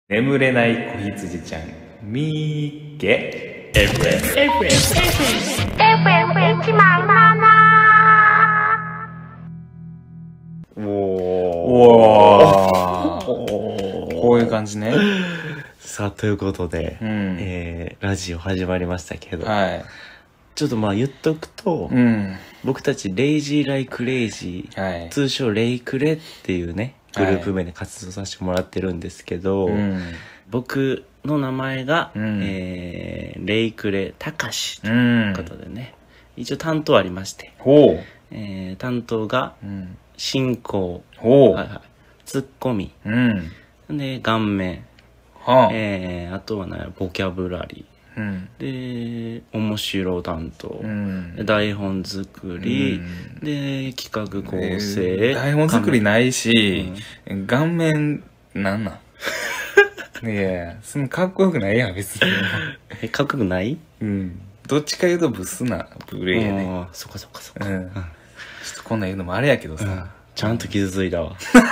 眠れない子羊ちゃん、みーけ。おー。こういう感じね。 さあ、ということで、 うん。 ラジオ始まりましたけど、 はい。 ちょっとまあ言っとくと、 うん。 僕たちレイジーライクレイジー、 はい。 通称レイクレっていうね、グループ名で活動させてもらってるんですけど、 うん。 僕の名前が、 うんレイクレたかしとう。 いうんことでね、一応担当ありまして、 ほ担当がう。うん。 進行、 ほう。 はいはい、ツッコミ、 うん。 で、顔面、 はあ。 あとはね、ボキャブラリうん。 ー、で、面白担当、 うん。 台本作り、 うんで、企画構成、 台本作りないし、 う顔面、なんなんいや、そのかっこよくないやん、別に。 かっこよくない？ うん。どっちか言うとブスなブレやね。 ああ、そっかそっかそっか。 うん。ちょっとこんなん言うのもあれやけどさ。 ちゃんと傷ついたわ。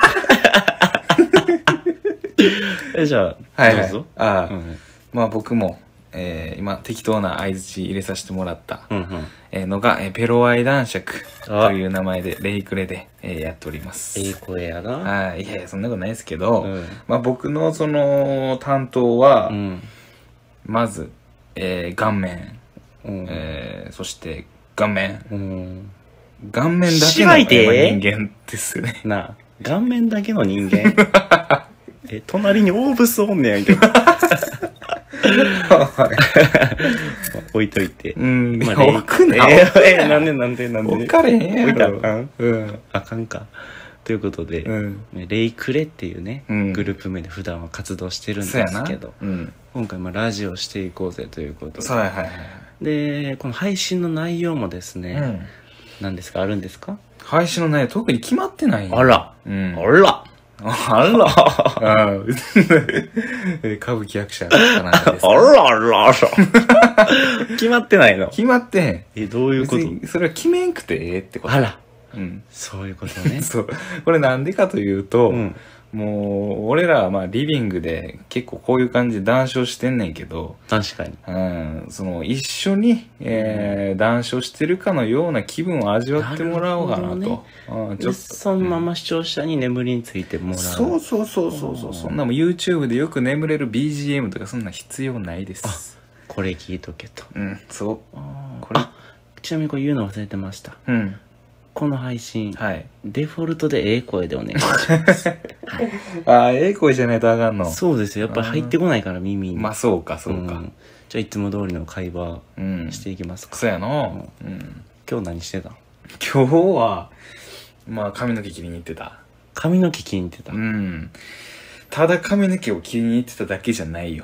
じゃあ、 はい、はい。 どうぞ。 ああ、 うんまあ僕も、今適当な相槌入れさせてもらった、 うんのが、ペロアイ男爵あという名前で、レイクレで、やっております。 いい声やな。 はい。いやいや、そんなことないですけど、 うんまあ僕のその担当は、 うんまず、顔面、 うんそして顔面。 うん顔面だけの芝居で人間ですね。 なあ、顔面だけの人間。隣にオーブスおんねやんけど。置いといて。 うん、 まあ置くな。 なんで置かれへんやろ。 置いたらあかん？ うん。 あかんか。ということで、 うん。 レイクレっていうね、 うんグループ名で普段は活動してるんでそうやな。 すけど、 うん。 今回ラジオしていこうぜということそうはいはいはい。 で、この配信の内容もですね、 うん。 何ですか、あるんですか？ 配信の内容特に決まってないんやあら、 うん。 あら、 あら。うん。歌舞伎役者かなんかですか。 あらあらあら。決まってないの？ 決まってへん。 どういうこと？ 別にそれは決めんくてええってこと。 あら、 うん。 そういうことね。 そう。これなんでかというと、 うん。 もう、俺らはまあリビングで結構こういう感じで談笑してんねんけど、 確かに。 その一緒に、談笑してるかのような気分を味わってもらおうかなと。 なるほうん、ちで、 ょっと。 そのまま視聴者に眠りについてもらう。 そう。そんなもん YouTube でよく眠れる BGM とかそんな必要ないです。 これ聞いとけと。 うん、そう。これあ、ちなみにこれ言うの忘れてました。 うん。 この配信、 はい。 デフォルトでええ声でお願いします。 ああ、ええ声じゃないとあかんの。 そうですよ。やっぱり入ってこないから耳に。 まあそうか、そうか。 んじゃあいつも通りの会話うん。 していきますか。 そうやの。うん。 今日何してた？ 今日は、まあ髪の毛切りに行ってた。 髪の毛切りに行ってた。 うん。ただ髪の毛を切りに行ってただけじゃないよ。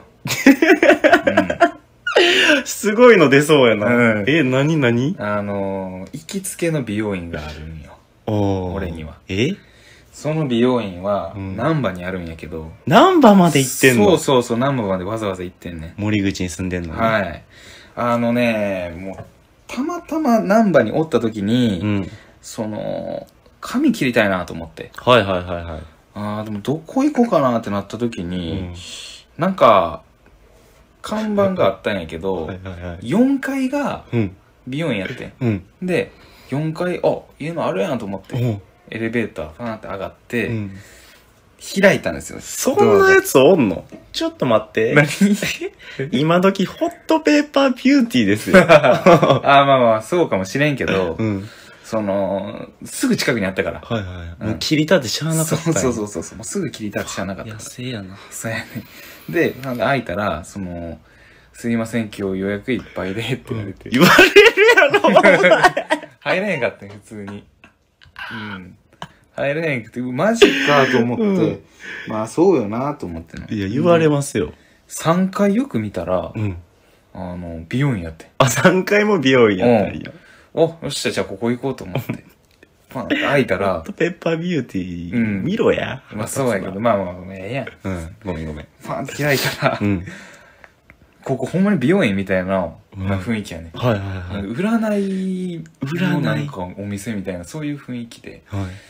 すごいの出そうやな。 うん何行きつけの美容院があるんよ。俺には。 その美容院は、 うん難波にあるんやけど。 難波まで行ってんの？ そう、難波までわざわざ行ってんねん。 森口に住んでんの？ はい。もう、たまたま難波におった時に、 うん。 髪切りたいなと思って。 はい。 でもどこ行こうかなってなった時に、なんか、看板があったんやけど、4階がうん。 美容院やってん。 うん。 で、4階、家のあるやんと思って、エレベーター、ファーンって上がって、開いたんですよ。 そんなやつおんの？ちょっと待って。 何今時ホットペーパービューティーですよ。 まあ、そうかもしれんけど、 うん。 すぐ近くにあったから。 はい。もう切り立てしゃあなかったんや。 そう。もうすぐ切り立ってしゃあなかったから。 野生やな。 そうやね。で、開いたら、すいません、今日予約いっぱいで、って言われて。 言われるやろ、お前。 入れへんかったん、普通に。うん。入れへんくて、マジかと思って、まあそうよなと思ってな。 いや、言われますよ。 3回よく見たら、 うん。 美容院やって。 3回も美容院やったんや。 よっしゃ、じゃあここ行こうと思って。まあ、開いたらホッ、トペッパービューティー、見ろや。 まあそうやけど、まあ、ええやん。 うん。ごめん。 ファンって開いたら、 うん。 ここほんまに美容院みたいな雰囲気やね。 はい。 占いのなんかお店みたいな、そういう雰囲気で。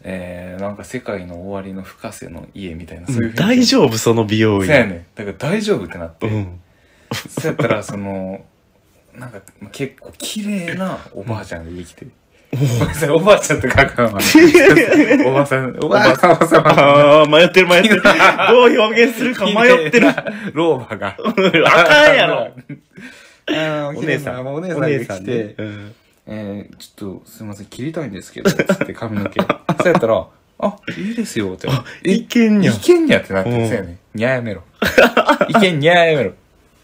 なんか世界の終わりの深瀬の家みたいな、そういう大丈夫その美容院。 そうやね。だから大丈夫ってなって。 うん。 そうやったら、なんか結構綺麗なおばあちゃんができて。おばあちゃんって書くのは、おばさん、おばさん。 ああ、迷ってる。どう表現するか迷ってる。 老婆が。 あかんやろ。 お姉さんが来て、ちょっとすいません、切りたいんですけど、つって髪の毛。そうやったら、あ、いいですよ、って。 いけんにゃ。 いけんにゃってなってんですよね。にゃやめろ。いけんにゃやめろ。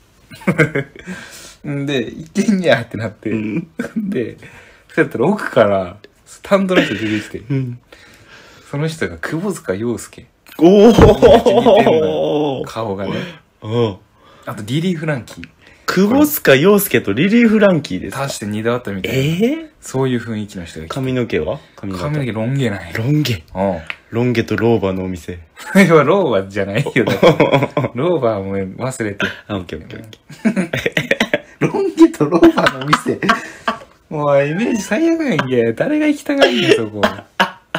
で、いけんにゃってなって、で、そうやったら奥からスタンドの人出てきて、その人が窪塚洋介。 おお顔がね。 あとリリー・フランキー。 窪塚洋介とリリー・フランキーですか。 足して2度あったみたいな。そういう雰囲気の人が来て。 髪の毛は髪の毛ロン毛ない。 ロン毛。ロン毛とローバーのお店。 いや、ローバーじゃないよ。ローバーも忘れて。 オッケー。 ロン毛とローバーの店。もうイメージ最悪やんけ。誰が行きたがるんだよ、そこ。ま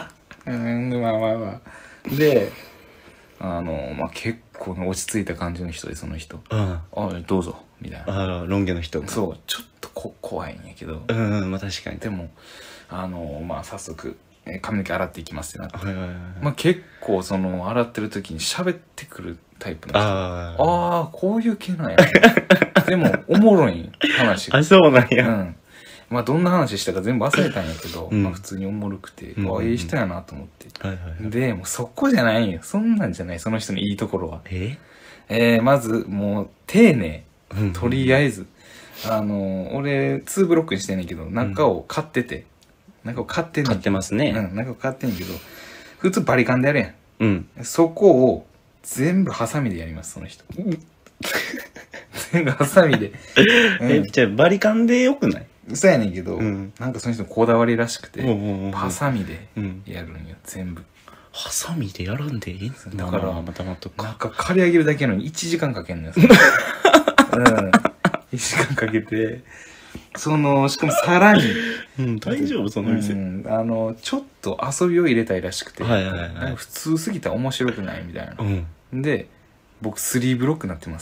あ。で、結構落ち着いた感じの人で、その人。どうぞ、みたいな。 ロン毛の人。 そう、ちょっと怖いんやけど。 まあ確かに。 でも、早速、髪の毛洗っていきますってなって。結構、洗ってる時に喋ってくるタイプの人。こういう系なんや。でも、おもろい話が。 そうなんや。 どんな話したか全部忘れたんやけど、普通におもろくて、いい人やなと思って。で、もうそこじゃないよ。そんなんじゃない、その人のいいところは。まず、もう、丁寧。とりあえず。俺、2ブロックにしてんねんけど、中を買ってて。中を買ってんねん。 買ってますね。 中を買ってんねんけど、普通バリカンでやるやん。 そこを、全部ハサミでやります、その人。全部ハサミで。 じゃあバリカンでよくない？ そうやねんけど、なんかその人のこだわりらしくて、ハサミでやるんよ、全部。 ハサミでやらんでいい？ だから、 またまとか。 なんか刈り上げるだけなのに1時間かけんのよ。1時間かけて、しかもさらに、 大丈夫その店。 ちょっと遊びを入れたいらしくて、普通すぎたら面白くないみたいな。で、僕3ブロックになってます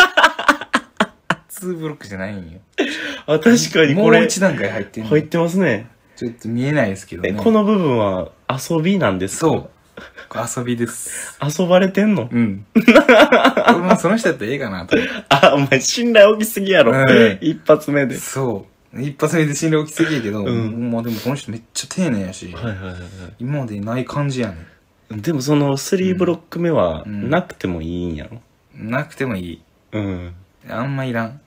。2ブロックじゃないんよ。 確かにこれ。もう1段階入ってんの。 入ってますね。 ちょっと見えないですけどね。 この部分は遊びなんですか？ そう。遊びです。 遊ばれてんの？ 俺もその人やったらええかなと思って。 お前信頼起きすぎやろ。一発目で。 そう。一発目で信頼起きすぎやけど、まあでもこの人めっちゃ丁寧やし、今までにない感じやねん。でもその3ブロック目はなくてもいいんやろ？ なくてもいい。あんまいらん。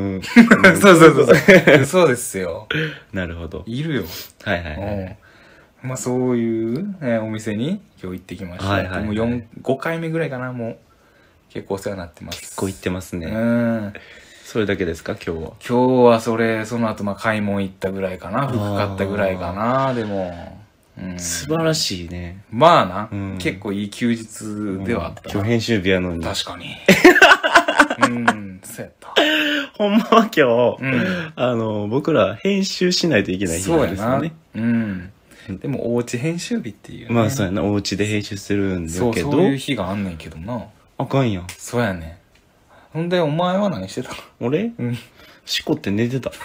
そうですよ。 なるほど。 いるよ。そういうお店に今日行ってきました。もう5回目ぐらいかな、もう。結構お世話になってます。 結構行ってますね。それだけですか、今日は？ 今日はその後買い物行ったぐらいかな。服買ったぐらいかな、でも。 素晴らしいね。 まあな、結構いい休日ではあった。 今日編集日やのに。 確かに。そうやった。 ほんまは今日、僕ら編集しないといけない日なんですよね。 でもおうち編集日っていうね。そうやな、おうちで編集するんだけど。 そういう日があんねんけどな。 あかんやん。 そうやね。ほんで、お前は何してたの？ 俺？しこって寝てた。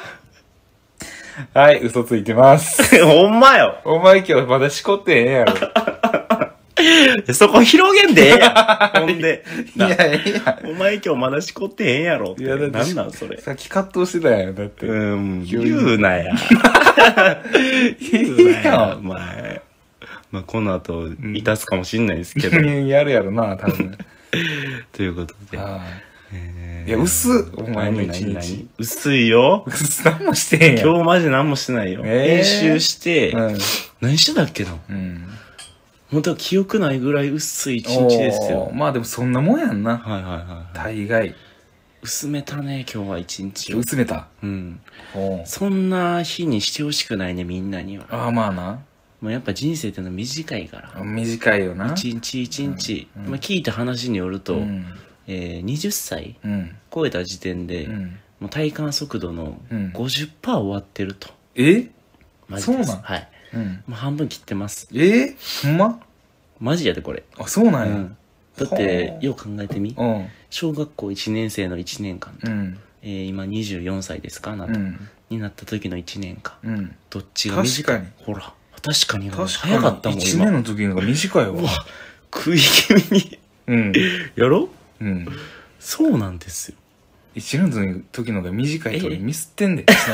はい、嘘ついてます。 ほんまよ。 お前今日まだしこってええやろ。 そこ広げんでええやん。ほんで。 いや。 お前今日まだしこってええやろって。いや、だってなんなんそれ。 さっき葛藤してたやん、だって。 言うなや。言うなや、お前。この後、いたすかもしんないですけど。 やるやろな、多分。 ということで。 いや、薄っ、お前の一日。 薄いよ。 何もしてへんやん。 今日マジ何もしてないよ。編集して、何してたっけな。本当は記憶ないぐらい薄い一日ですよ。 まあでもそんなもんやんな。大概。 薄めたね、今日は一日を。 薄めた。 そんな日にしてほしくないね、みんなには。 まあな。 もうやっぱ人生ってのは短いから。 短いよな。 一日一日。聞いた話によると、20歳超えた時点で、もう体感速度の 50% 終わってると。 そうなん？ はい。 もう半分切ってます。 ほんまマジやでこれ。 あ、そうなんや。 だってよう考えてみ。小学校1年生の1年間と、今24歳ですかあなた、になった時の1年間、どっちが短い？ 確かに。 ほら確かに早かったもん今。 1年の時の方が短いわ。 食い気味にやろ？そうなんですよ。 1年の時の方が短いと俺ミスってんで、ちな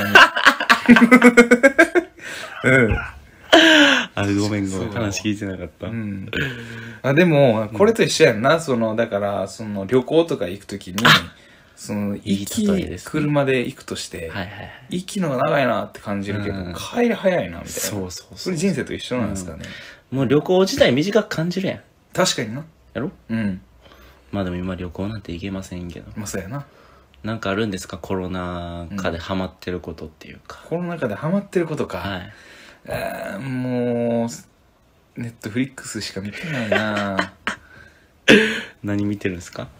みに。 ごめん話聞いてなかった。 でもこれと一緒やんな。だから旅行とか行く時に車で行くとして行きのが長いなって感じるけど帰り早いなみたいな。それ人生と一緒なんですかね。 もう旅行自体短く感じるやん。 確かにな。 やろ？まあでも今旅行なんて行けませんけど。 まあそうやな。 なんかあるんですか？コロナ禍でハマってることっていうか。 コロナ禍でハマってることか。もうネットフリックスしか見てないな。 何見てるんですか？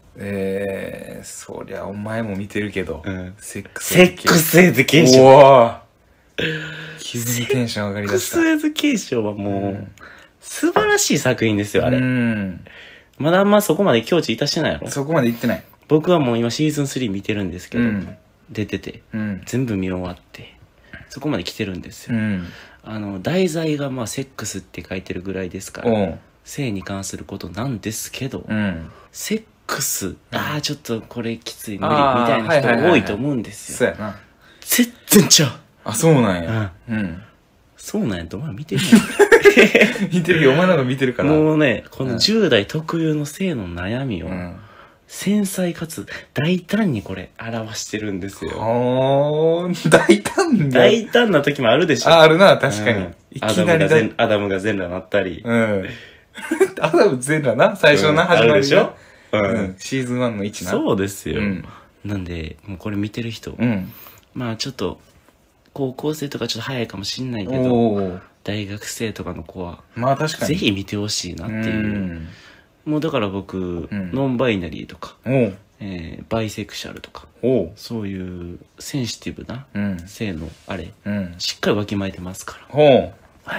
そりゃお前も見てるけど、 セックスエデュケーション。 急にテンション上がりだした。 セックスエデュケーションはもう素晴らしい作品ですよあれ。まだあんまそこまで境地いたしてないやろ。 そこまでいってない。 僕はもう今シーズン3見てるんですけど、出てて、全部見終わってそこまで来てるんですよ。題材がまあセックスって書いてるぐらいですから性に関することなんですけど、セックスちょっとこれきつい無理みたいな人多いと思うんですよ。 そうやな。 全然ちゃう。 あ、そうなんや。 そうなんやとお前見てるやん。見てるよ。お前なんか見てるから。 もうね、この10代特有の性の悩みを繊細かつ大胆にこれ表してるんですよ。大胆な時もあるでしょ。 あるな、確かに。いきなりアダムが全裸なったり。 アダム全裸な最初な、始まりでしょ。 シーズン1の1な。 そうですよ。なんで、もうこれ見てる人、まあちょっと、高校生とかちょっと早いかもしんないけど、大学生とかの子は、 まあ確かに。 ぜひ見てほしいなっていう。もうだから僕、ノンバイナリーとか、バイセクシャルとか、そういうセンシティブな性のあれ、しっかりわきまえてますから。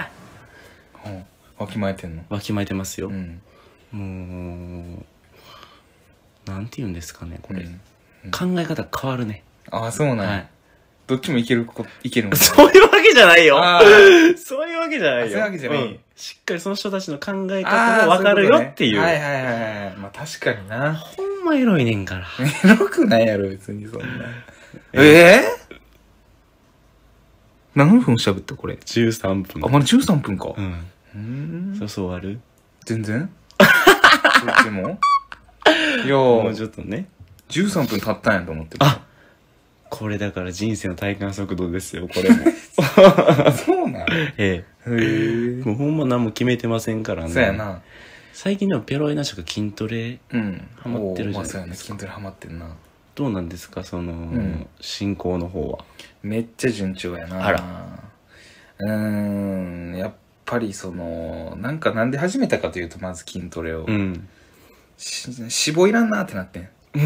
わきまえてんの？ わきまえてますよ。もう、なんて言うんですかね、これ。考え方変わるね。 ああ、そうなんや。どっちもいけるの？ そういうわけじゃないよ。そういうわけじゃないよ。 そういうわけじゃない。 しっかりその人たちの考え方もわかるよっていう。 はい。まあ確かにな。 ほんまエロいねんから。 エロくないやろ、別にそんな。何分喋ったこれ？ 13分。 あ、まだ13分か。 そう終わる？ 全然どっちもいやもうちょっとね。 13分経ったんやと思ってる。 これだから人生の体感速度ですよ、これも。 そうなん？ もうほんま何も決めてませんからね。 そうやな。 最近でもペロイナシが筋トレハマってるじゃないですか。 そうやね、筋トレハマってんな。 どうなんですか、進行の方は。 めっちゃ順調やな。 あら。 やっぱりなんで始めたかというと、まず筋トレを。脂肪いらんなってなってん。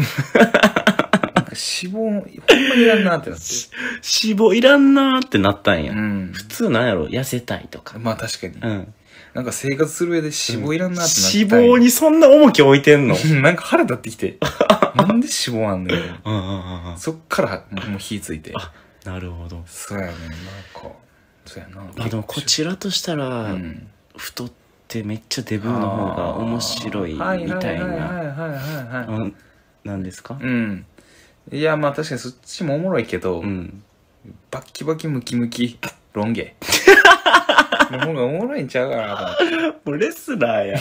脂肪、ほんまにいらんなってなって。 脂肪いらんなってなったんや。普通なんやろ、痩せたいとか。 まあ確かに。なんか生活する上で脂肪いらんなってなって。 脂肪にそんな重き置いてんの？ なんか腹立ってきて。なんで脂肪あんのよ。そっからもう火ついて。 なるほど。 そうやね、なんか。そうやな。 まあでもこちらとしたら、太ってめっちゃデブの方が面白いみたいな。なんですか？ いや、まあ確かにそっちもおもろいけど、バッキバキムキムキロン毛の方がおもろいんちゃうかなと思って。 もうレスラーや。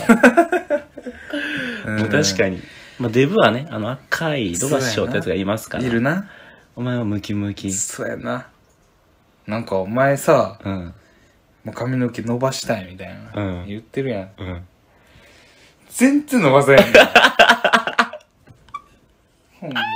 もう確かに。まあデブはね、赤いロバ師匠ってやつがいますから。 いるな。 お前はムキムキ。 そうやな。なんかお前さ、もう髪の毛伸ばしたいみたいな、言ってるやん。全然伸ばせへん。ほんまに。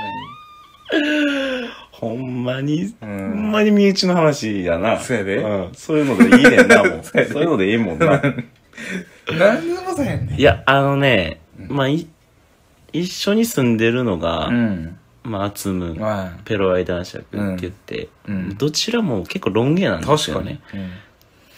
ほんまに身内の話やな。 そうやで。 そういうのでいいねんな、もう。そういうのでいいもんな。 なんで伸ばせへんねん。 いや、まあ、一緒に住んでるのが、まあ、アツム、ペロアイ男爵って言って、どちらも結構ロン毛なんですよね。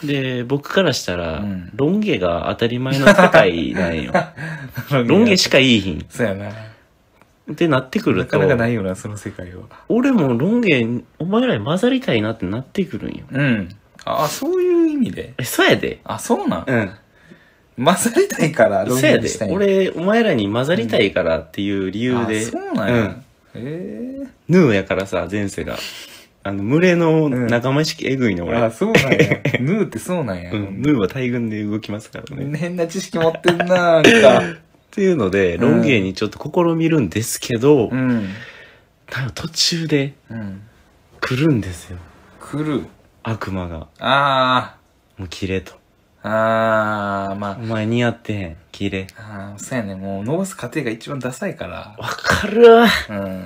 で、僕からしたら、ロン毛が当たり前の世界なんよ。ロン毛しかいいひん。 そうやな。 ってなってくると。 なかなかないよな、その世界は。 俺もロン毛、お前らに混ざりたいなってなってくるんよ。 うん。あ、そういう意味で。 そうやで。 あ、そうなん？ うん。 混ざりたいからロン毛にしたい。そうやで。俺、お前らに混ざりたいからっていう理由で。 あ、そうなんや。 ヌーやからさ、前世が。群れの仲間意識えぐいの、俺。 あ、そうなんや。ヌーってそうなんや。 ヌーは大群で動きますからね。 変な知識持ってんな、なんか。 っていうので、ロン毛にちょっと試みるんですけど、多分途中で、来るんですよ。 来る。 悪魔が。 ああ。 もう切れと。 ああ、まあ。 お前似合ってへん。切れ。 ああ、そうやね。もう伸ばす過程が一番ダサいから。 わかる。 うん。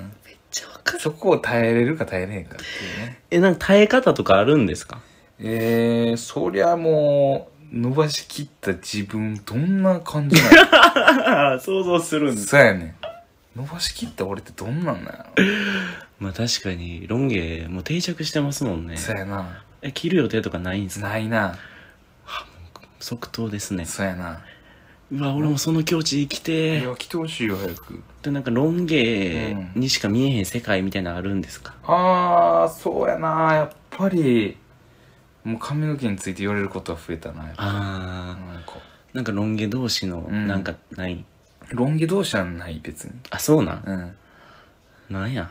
そこを耐えれるか耐えれへんかっていうね。 なんか耐え方とかあるんですか？ そりゃもう、伸ばしきった自分、どんな感じなの？想像するんです。 そうやね。伸ばしきった俺ってどんなんだよ。 まあ確かに、ロン毛、もう定着してますもんね。 そうやな。 切る予定とかないんすか？ ないな。 即答ですね。 そうやな。 うわ、俺もその境地生きて。 いや、来てほしいよ、早く。 で、なんかロン毛にしか見えへん世界みたいなのあるんですか？ ああ、そうやな。やっぱり、もう髪の毛について言われることは増えたな。 ああ。なんかロン毛同士の、なんかない、 ロン毛同士はない、別に。 あ、そうなん？ うん。 なんや。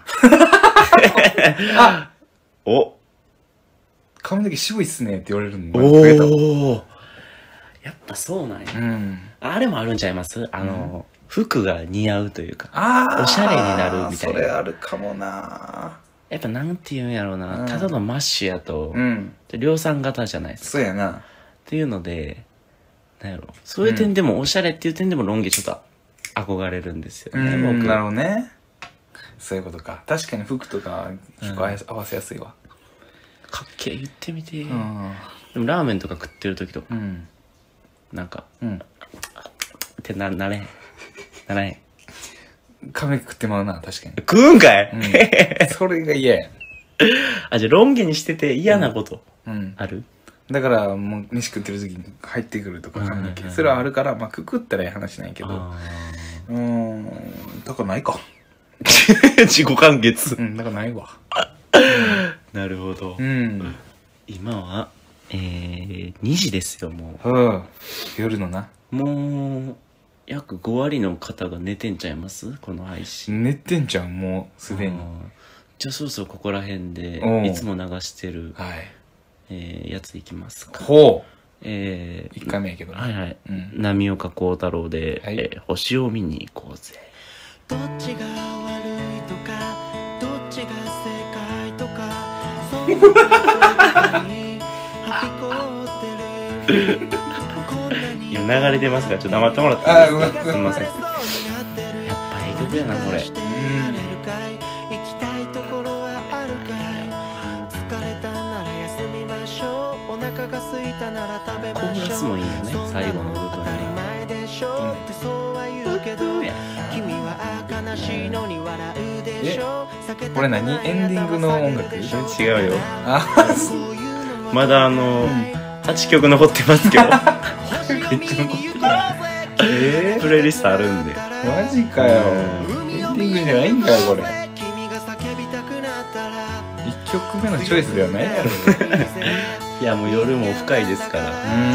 あお髪の毛渋いっすねって言われるのが増えた。 おー。やっぱそうなんや。 うん。 あれもあるんちゃいます？服が似合うというか。 ああ。 おしゃれになるみたいな。 それあるかもな。 やっぱなんて言うんやろうな。ただのマッシュやと、量産型じゃないですか。 そうやな。 っていうので、なんやろ。そういう点でも、おしゃれっていう点でもロン毛ちょっと憧れるんですよね、僕。 なるほどね。そういうことか。確かに服とか結構合わせやすいわ。 かっけえ言ってみて。でもラーメンとか食ってる時とか、なんか、ってなれへん。ならへん。 髪食ってまうな、確かに。 食うんかい、 それが嫌や。 あ、じゃあロン毛にしてて嫌なことある？ だからもう飯食ってる時に入ってくるとか髪の毛。それはあるから、まあくくったらいい話なんやけど。だからないか。 自己完結。 だからないわ。 なるほど。今は、2時ですよ、もう。夜のな。 もう、約5割の方が寝てんちゃいます？この配信。 寝てんじゃん、もう、すでに。 じゃあそろそろここら辺で、いつも流してる、やついきますか。 ほう。1回目やけどね。 はいはい。波岡幸太郎で、星を見に行こうぜ。どっちが悪いとか、どっちが正解とか、そういうことに今流れてますから、ちょっと黙ってもらっていいですか？すみません。やっぱいい曲やな、これ。コーラスもいいよね、最後の部分に。 これ何？エンディングの音楽？ 違うよ。まだ8曲残ってますけど。めっちゃ残ってる。プレイリストあるんで。 マジかよ。エンディングじゃないんかよ、これ。1曲目のチョイスではないやろ。 いや、もう夜も深いですから、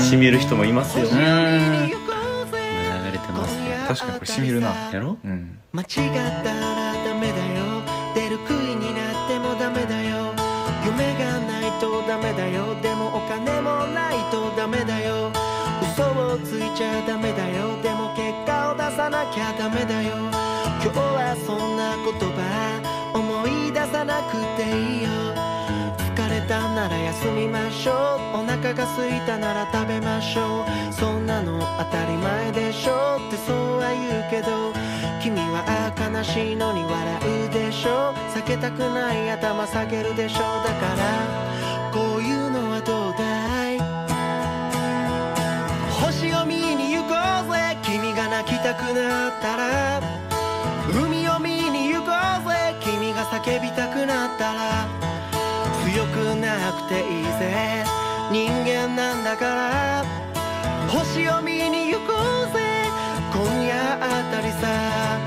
しみる人もいますよ。流れてますね。 確かにこれしみるな。 やろ？ 間違ったらダメだよ。出る杭になってもダメだよ。夢がないとダメだよ。でもお金もないとダメだよ。嘘をついちゃダメだよ。でも結果を出さなきゃダメだよ。今日はそんな言葉思い出さなくていいよ。疲れたなら休みましょう。お腹が空いたなら食べましょう。そんなの当たり前でしょってそうは言うけど、君は悲しいのに笑うでしょ。避けたくない頭下げるでしょ。だからこういうのはどうだい？星を見に行こうぜ。君が泣きたくなったら。海を見に行こうぜ。君が叫びたくなったら。強くなくていいぜ。 人間なんだから星を見に行こうぜ今夜あたりさ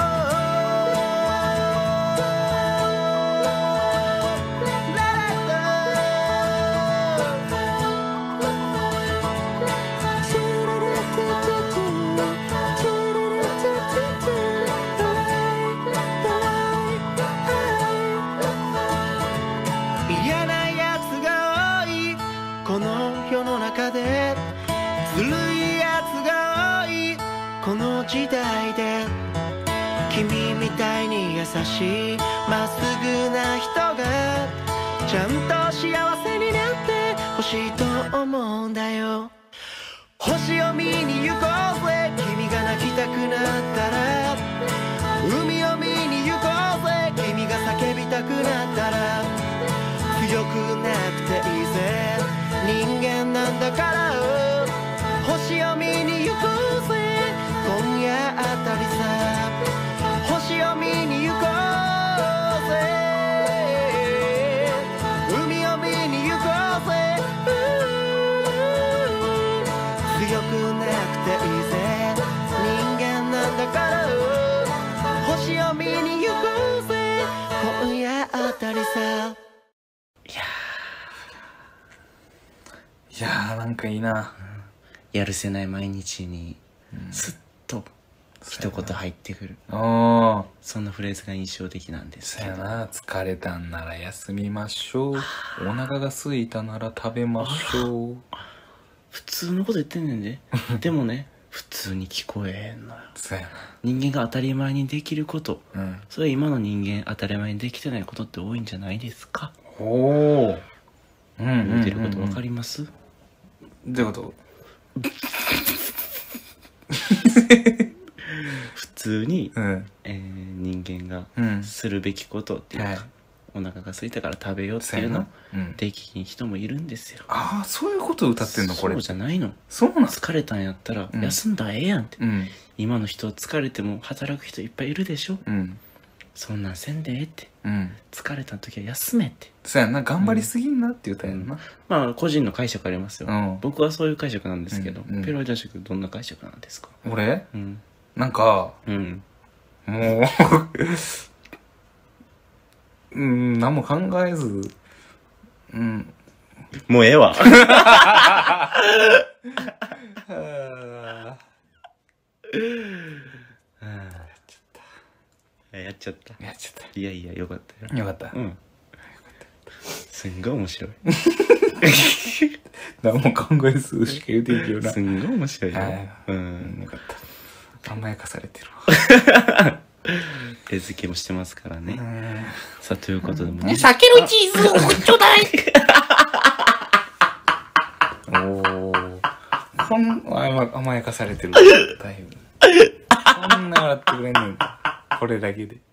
嫌なやつが多いこの世の中でずるいやつが多いこの時代で君みたいに優しいまっすぐな人がちゃんと幸せになってほしいと思うんだよ星を見に行こうぜ君が泣きたくなったら海を見に行こうぜ君が叫びたくなったら強くなくていいぜ人間なんだから星を見に行こうぜ今夜あたりさ星を見に行こうぜ海を見に行こうぜ強くなくていいぜ人間なんだから星を見に行こうぜ今夜あたりさいやーなんかいいな、 やるせない毎日にスッと一言入ってくる、そんなフレーズが印象的なんですけど。そうやな、疲れたんなら休みましょう、お腹が空いたなら食べましょう。 普通のこと言ってんねんででもね普通に聞こえへんのよ。 そうやな、 人間が当たり前にできること、それ今の人間当たり前にできてないことって多いんじゃないですか。 おお、 言ってること分かります？ どういうこと？ 普通に、人間がするべきことっていうか、お腹が空いたから食べようっていうのできひん人もいるんですよ。 ああ、そういうことを歌ってんのこれ。 そうじゃないの。 そうなん？ 疲れたんやったら休んだらええやんって、今の人疲れても働く人いっぱいいるでしょ、そんなんせんでええって、疲れた時は休めって。 そうやな、頑張りすぎんなって言ったやんな。 まあ個人の解釈ありますよ、僕はそういう解釈なんですけど、ペロイ男爵どんな解釈なんですか？ 俺、なんか、もう何も考えず、 もうええわやっちゃった。いやいや、よかったよ。 よかった。 すんごい面白い。 何も考えずしか言うてんけどな。 すんごい面白いよ。よかった。甘やかされてるわ。 手付けもしてますからね。さあ、ということでもね。避けるチーズをちょうだい。 甘やかされてる。だいぶ。こんな笑ってくれんねん。これだけで。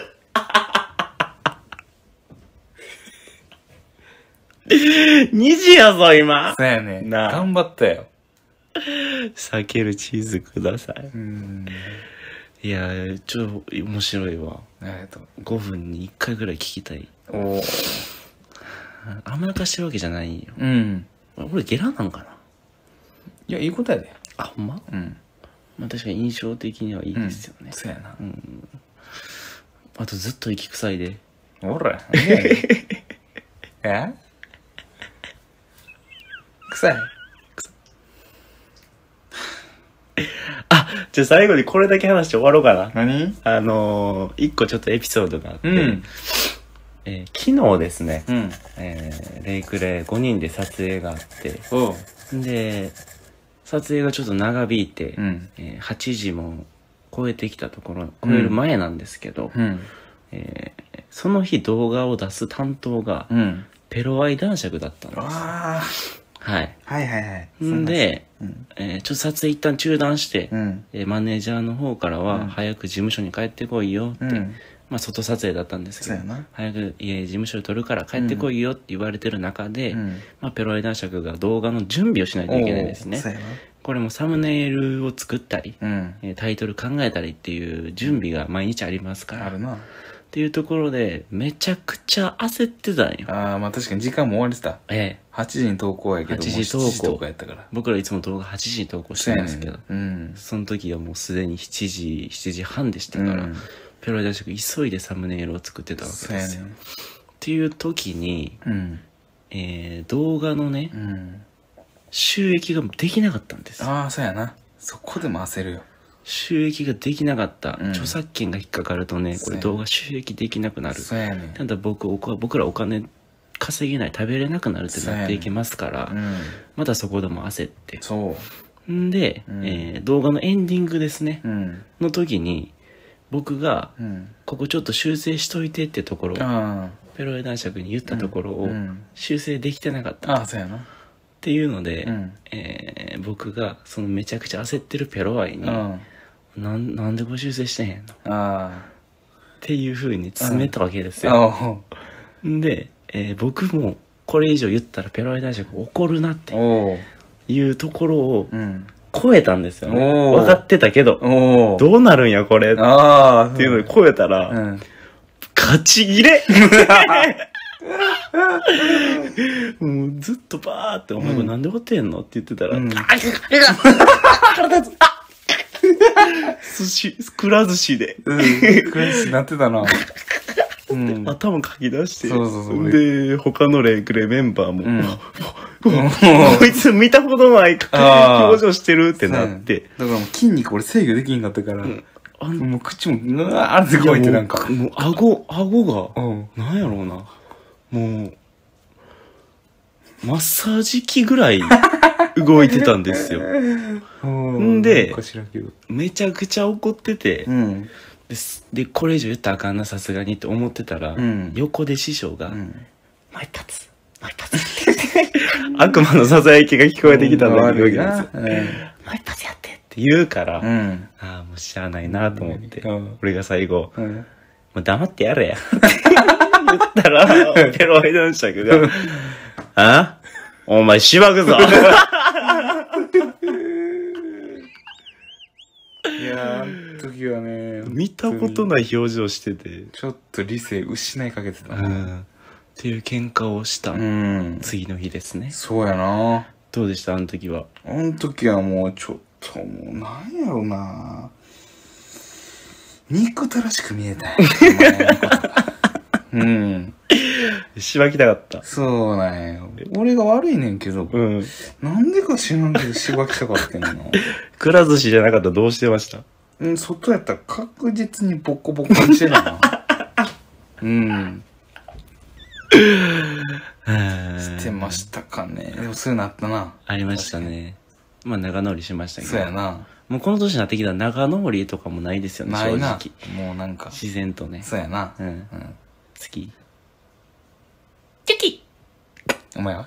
2時やぞ、今。 そうやね。頑張ったよ。 避けるチーズください。いや、面白いわ。5分に1回ぐらい聞きたい。甘やかしてるわけじゃないよ。俺ゲラなんかな。 いや、いいことやで。 あ、ほんま？まあ確かに印象的にはいいですよね。 そうやな。 あとずっと息臭いで。 おら。え？臭い？ あ、じゃあ最後にこれだけ話して終わろうかな。 何？ 一個ちょっとエピソードがあって、昨日ですね、レイクレ5人で撮影があって、で、撮影がちょっと長引いて、8時も超えてきたところ、超える前なんですけど、その日動画を出す担当が、ペロアイ男爵だったんです。はい。 はいはいはい。 んで、ちょっと撮影一旦中断して、マネージャーの方からは、早く事務所に帰ってこいよって、まあ外撮影だったんですけど、早く事務所に撮るから帰ってこいよって言われてる中で、まあペロアイ男爵が動画の準備をしないといけないですね。これもサムネイルを作ったり、タイトル考えたりっていう準備が毎日ありますから。 っていうところでめちゃくちゃ焦ってたんよ。 ああ、まあ確かに時間も終わりてた。8時に投稿やけど、 8時投稿。 7時投稿やったから。 僕らいつも動画8時に投稿してますけど、その時はもうすでに7時半でしたから、ペロイ男爵急いでサムネイルを作ってたわけですよ。っていう時に、動画のね、収益ができなかったんです。 ああ、そうやな。そこでも焦るよ。 収益ができなかった、著作権が引っかかるとね、これ動画収益できなくなる。ただ僕らお金稼げない、食べれなくなるってなっていきますから、またそこでも焦って。んで、動画のエンディングですね、の時に、僕が、ここちょっと修正しといてってところを、ペロイ男爵に言ったところを、修正できてなかった。 ああ、そうやな。 っていうので、僕がそのめちゃくちゃ焦ってるペロアイに、なんでご修正してへんのっていう風に詰めたわけですよ。で、僕もこれ以上言ったらペロアイ男爵怒るなっていうところを超えたんですよね。分かってたけど、どうなるんやこれっていうので超えたら、ガチギレもうずっとバーって、お前これなんで怒ってんのって言ってたら、くら寿司で。 くら寿司なってたな。 頭かき出して。で、他のレクレメンバーも、こいつ見たことない表情してるってなって。 だからもう筋肉俺制御できんかったから、もう口もうわーってこいてなんか。 もう顎が、なんやろうな。もう、マッサージ機ぐらい動いてたんですよ。んで、めちゃくちゃ怒ってて、で、これ以上言ったらあかんな、さすがにって思ってたら、横で師匠が、前立つって悪魔の囁きが聞こえてきたんだけど、前立つやってって言うから、ああ、もうしゃあないなと思って、俺が最後、もう黙ってやれや。言ったら、ペロイ男爵が、お前しばくぞ。 いやー、あの時はね、 見たことない表情してて、 ちょっと理性失いかけてたっていう喧嘩をした次の日ですね。 そうやな。 どうでしたあの時は。 あの時はもうちょっともうなんやろな、憎たらしく見えたん。 しばきたかった。 そうなんよ。俺が悪いねんけど、なんでか知らんけどしばきたかったんやな。 くら寿司じゃなかったらどうしてました？ 外やったら確実にボコボコにしてたな。してましたかね。でもそういうのあったな。 ありましたね。まあ仲直りしましたけど。 そうやな。 もうこの年になってきたら仲直りとかもないですよね、正直。 もうなんか。 自然とね。 そうやな。好き。チョキお前は？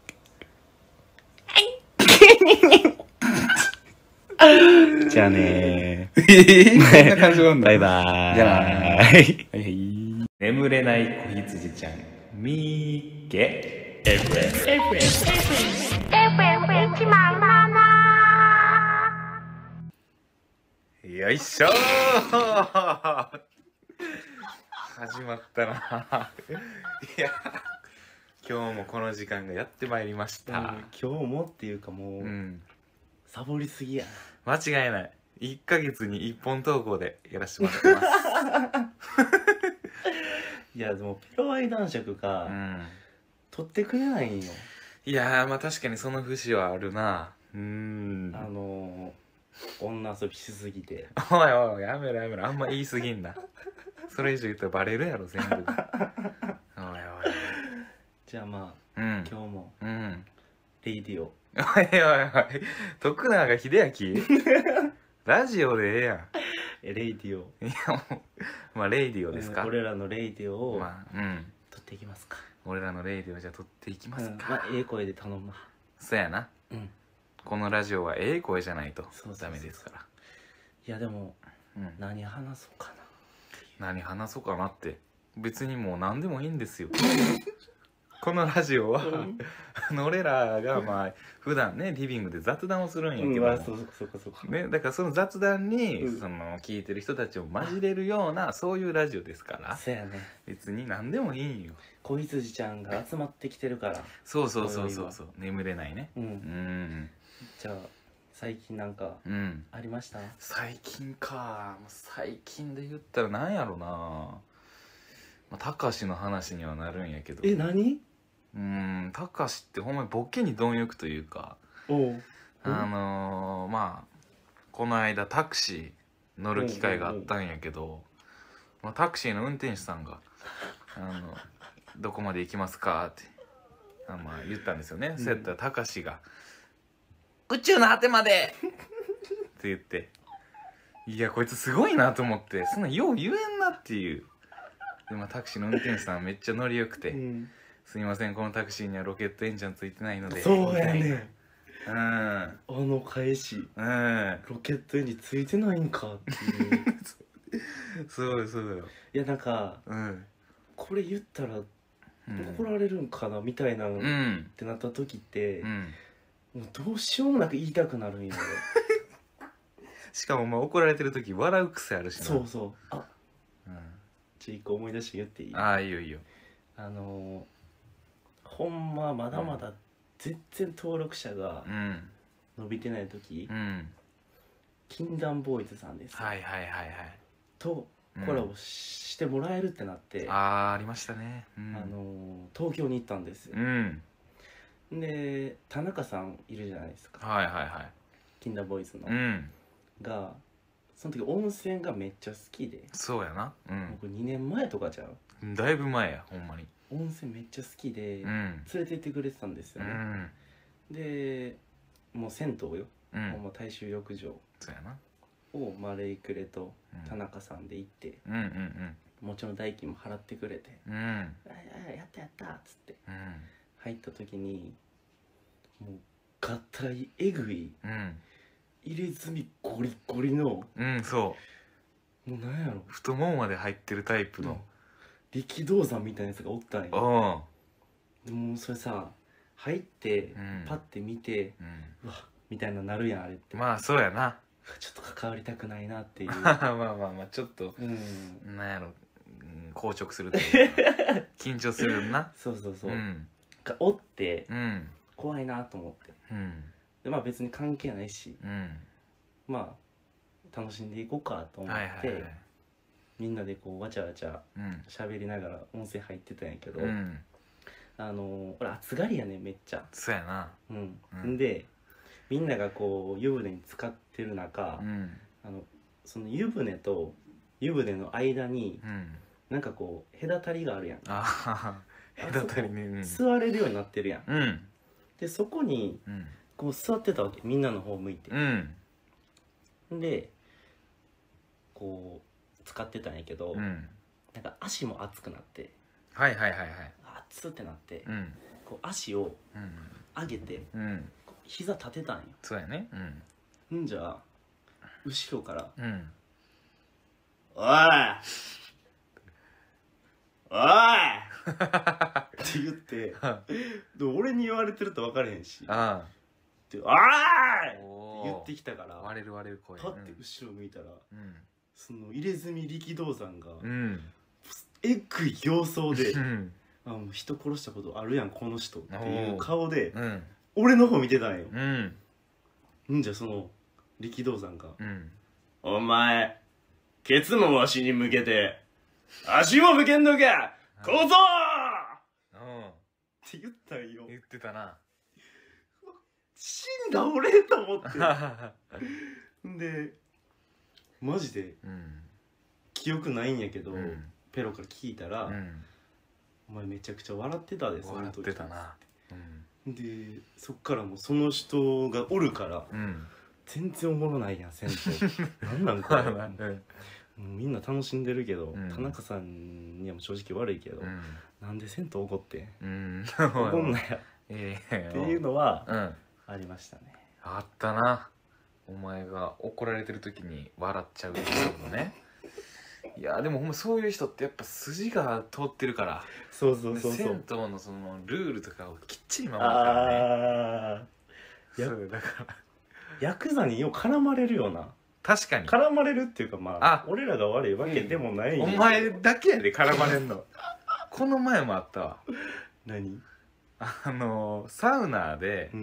じゃあねー。こんな感じなんだ。 バイバーイ。 じゃあなー。眠れない子羊ちゃん、みーけ。よいしょー。始まったな。いや、今日もこの時間がやってまいりました。 今日もっていうかもう、サボりすぎや。 間違いない。1ヶ月に1本投稿でやらせてもらってます。 いやでもペロアイ男爵が、取ってくれないんよ。 いやー、まあ確かにその節はあるな。 女遊びしすぎて。 おいおい、やめろやめろ、あんま言いすぎんな。それ以上言ったらバレるやろ全部。おいおい。 じゃあまあ、今日もレイディオ。 おいおいおい、徳永英明ラジオでええやん。 レイディオ。 いやもう、まあレイディオですか。 俺らのレイディオをまあ撮っていきますか。 俺らのレイディオじゃ撮っていきますか。 まあええ声で頼むわ。 そうやな。このラジオはええ声じゃないとダメですから。 いやでも、何話そうかな。 何話そうかなって別にもう何でもいいんですよ。 このラジオは、俺らがまあ普段ねリビングで雑談をするんやけど、 そうね、だからその雑談に、その聞いてる人たちを混じれるようなそういうラジオですから。 そうやね。 別に何でもいいんよ。 子羊ちゃんが集まってきてるから。 そう眠れないね。 じゃあ最近なんかありました？ 最近か。最近で言ったら何やろな。たかしの話にはなるんやけど。 何？ たかしってほんまにボケに貪欲というか、まあこの間タクシー乗る機会があったんやけど、タクシーの運転手さんがどこまで行きますかって言ったんですよね。そうやったらたかしが宇宙の果てまでって言って、いやこいつすごいなと思って、そんなよう言えんなっていう。でタクシーの運転手さんめっちゃ乗りよくて、すいませんこのタクシーにはロケットエンジンついてないので。 そうやね。 あの返し、ロケットエンジンついてないんかっていうそうよ。 いやなんか、これ言ったら怒られるんかなみたいなってなった時って、もうどうしようもなく言いたくなるんやでしかも怒られてる時笑う癖あるしな。 そう一個思い出して言っていい？ いいよいいよ。 ほんままだまだ全然登録者が伸びてない時、禁断ボーイズさんですとコラボしてもらえるってなって、 ありましたね。 東京に行ったんですよ。で田中さんいるじゃないですか。禁断ボーイズのがその時温泉がめっちゃ好きで。 そうやな。 僕2年前とかちゃう？ だいぶ前やほんまに。 温泉めっちゃ好きで連れて行ってくれてたんですよね。でもう銭湯よ、ほんま大衆浴場をレイクレと田中さんで行って、もちろん代金も払ってくれて、やったやったっつって入った時に、もう合体えぐい入れ墨ゴリゴリの、そうもうなんやろ、 太ももまで入ってるタイプの力道山みたいなやつがおったんや。でもそれさ入ってパッて見て、うわみたいななるやんあれって。 まあそうやな。 ちょっと関わりたくないなっていう。 まあちょっとなんやろ、硬直するというか緊張するよな。 そうがおって怖いなと思って、で別に関係ないし、楽しんでいこうかと思って、みんなでこうわちゃわちゃ喋りながら温泉入ってたんやけど、俺暑がりやねめっちゃ。 そうやな。 でみんながこう湯船に浸かってる中、その湯船と湯船の間に、なんかこう隔たりがあるやん。 隔たりね。 座れるようになってるやん。でそこにこう座ってたわけ、みんなの方向いて。でこう使ってたんやけど、なんか足も熱くなって、熱ってなって、こう足を上げて、膝立てたんよ。 そうやね。 んじゃ後ろから「おいおい!」って言ってで俺に言われてると分からへんし「でおい!」って言ってきたから、 割れる声パッて後ろ向いたら、その入れ墨力道山がえぐい形相でもう人殺したことあるやんこの人っていう顔で俺の方見てたんよ。じゃあその力道山が「お前ケツもわしに向けて足も向けんのか小僧!」って言ったんよ。 言ってたな。 死んだ俺と思ってでマジで記憶ないんやけど、ペロから聞いたら「お前めちゃくちゃ笑ってたでその時」 笑ってたな。 でそっからもうその人がおるから、全然おもろないやん銭湯なんなんこれみんな楽しんでるけど、田中さんにはも正直悪いけど、なんで銭湯怒って怒んなやっていうのはありましたね。 あったな。お前が怒られてる時に笑っちゃうってことね。 いやでもほんまそういう人ってやっぱ筋が通ってるから。 そうそうそうそう。 銭湯のそのルールとかをきっちり守るからね。ああ。 そうだから。ヤクザによう絡まれるよな。 確かに。 絡まれるっていうかまあ、俺らが悪いわけでもない、 お前だけやで絡まれんの。この前もあったわ。 何？ サウナで、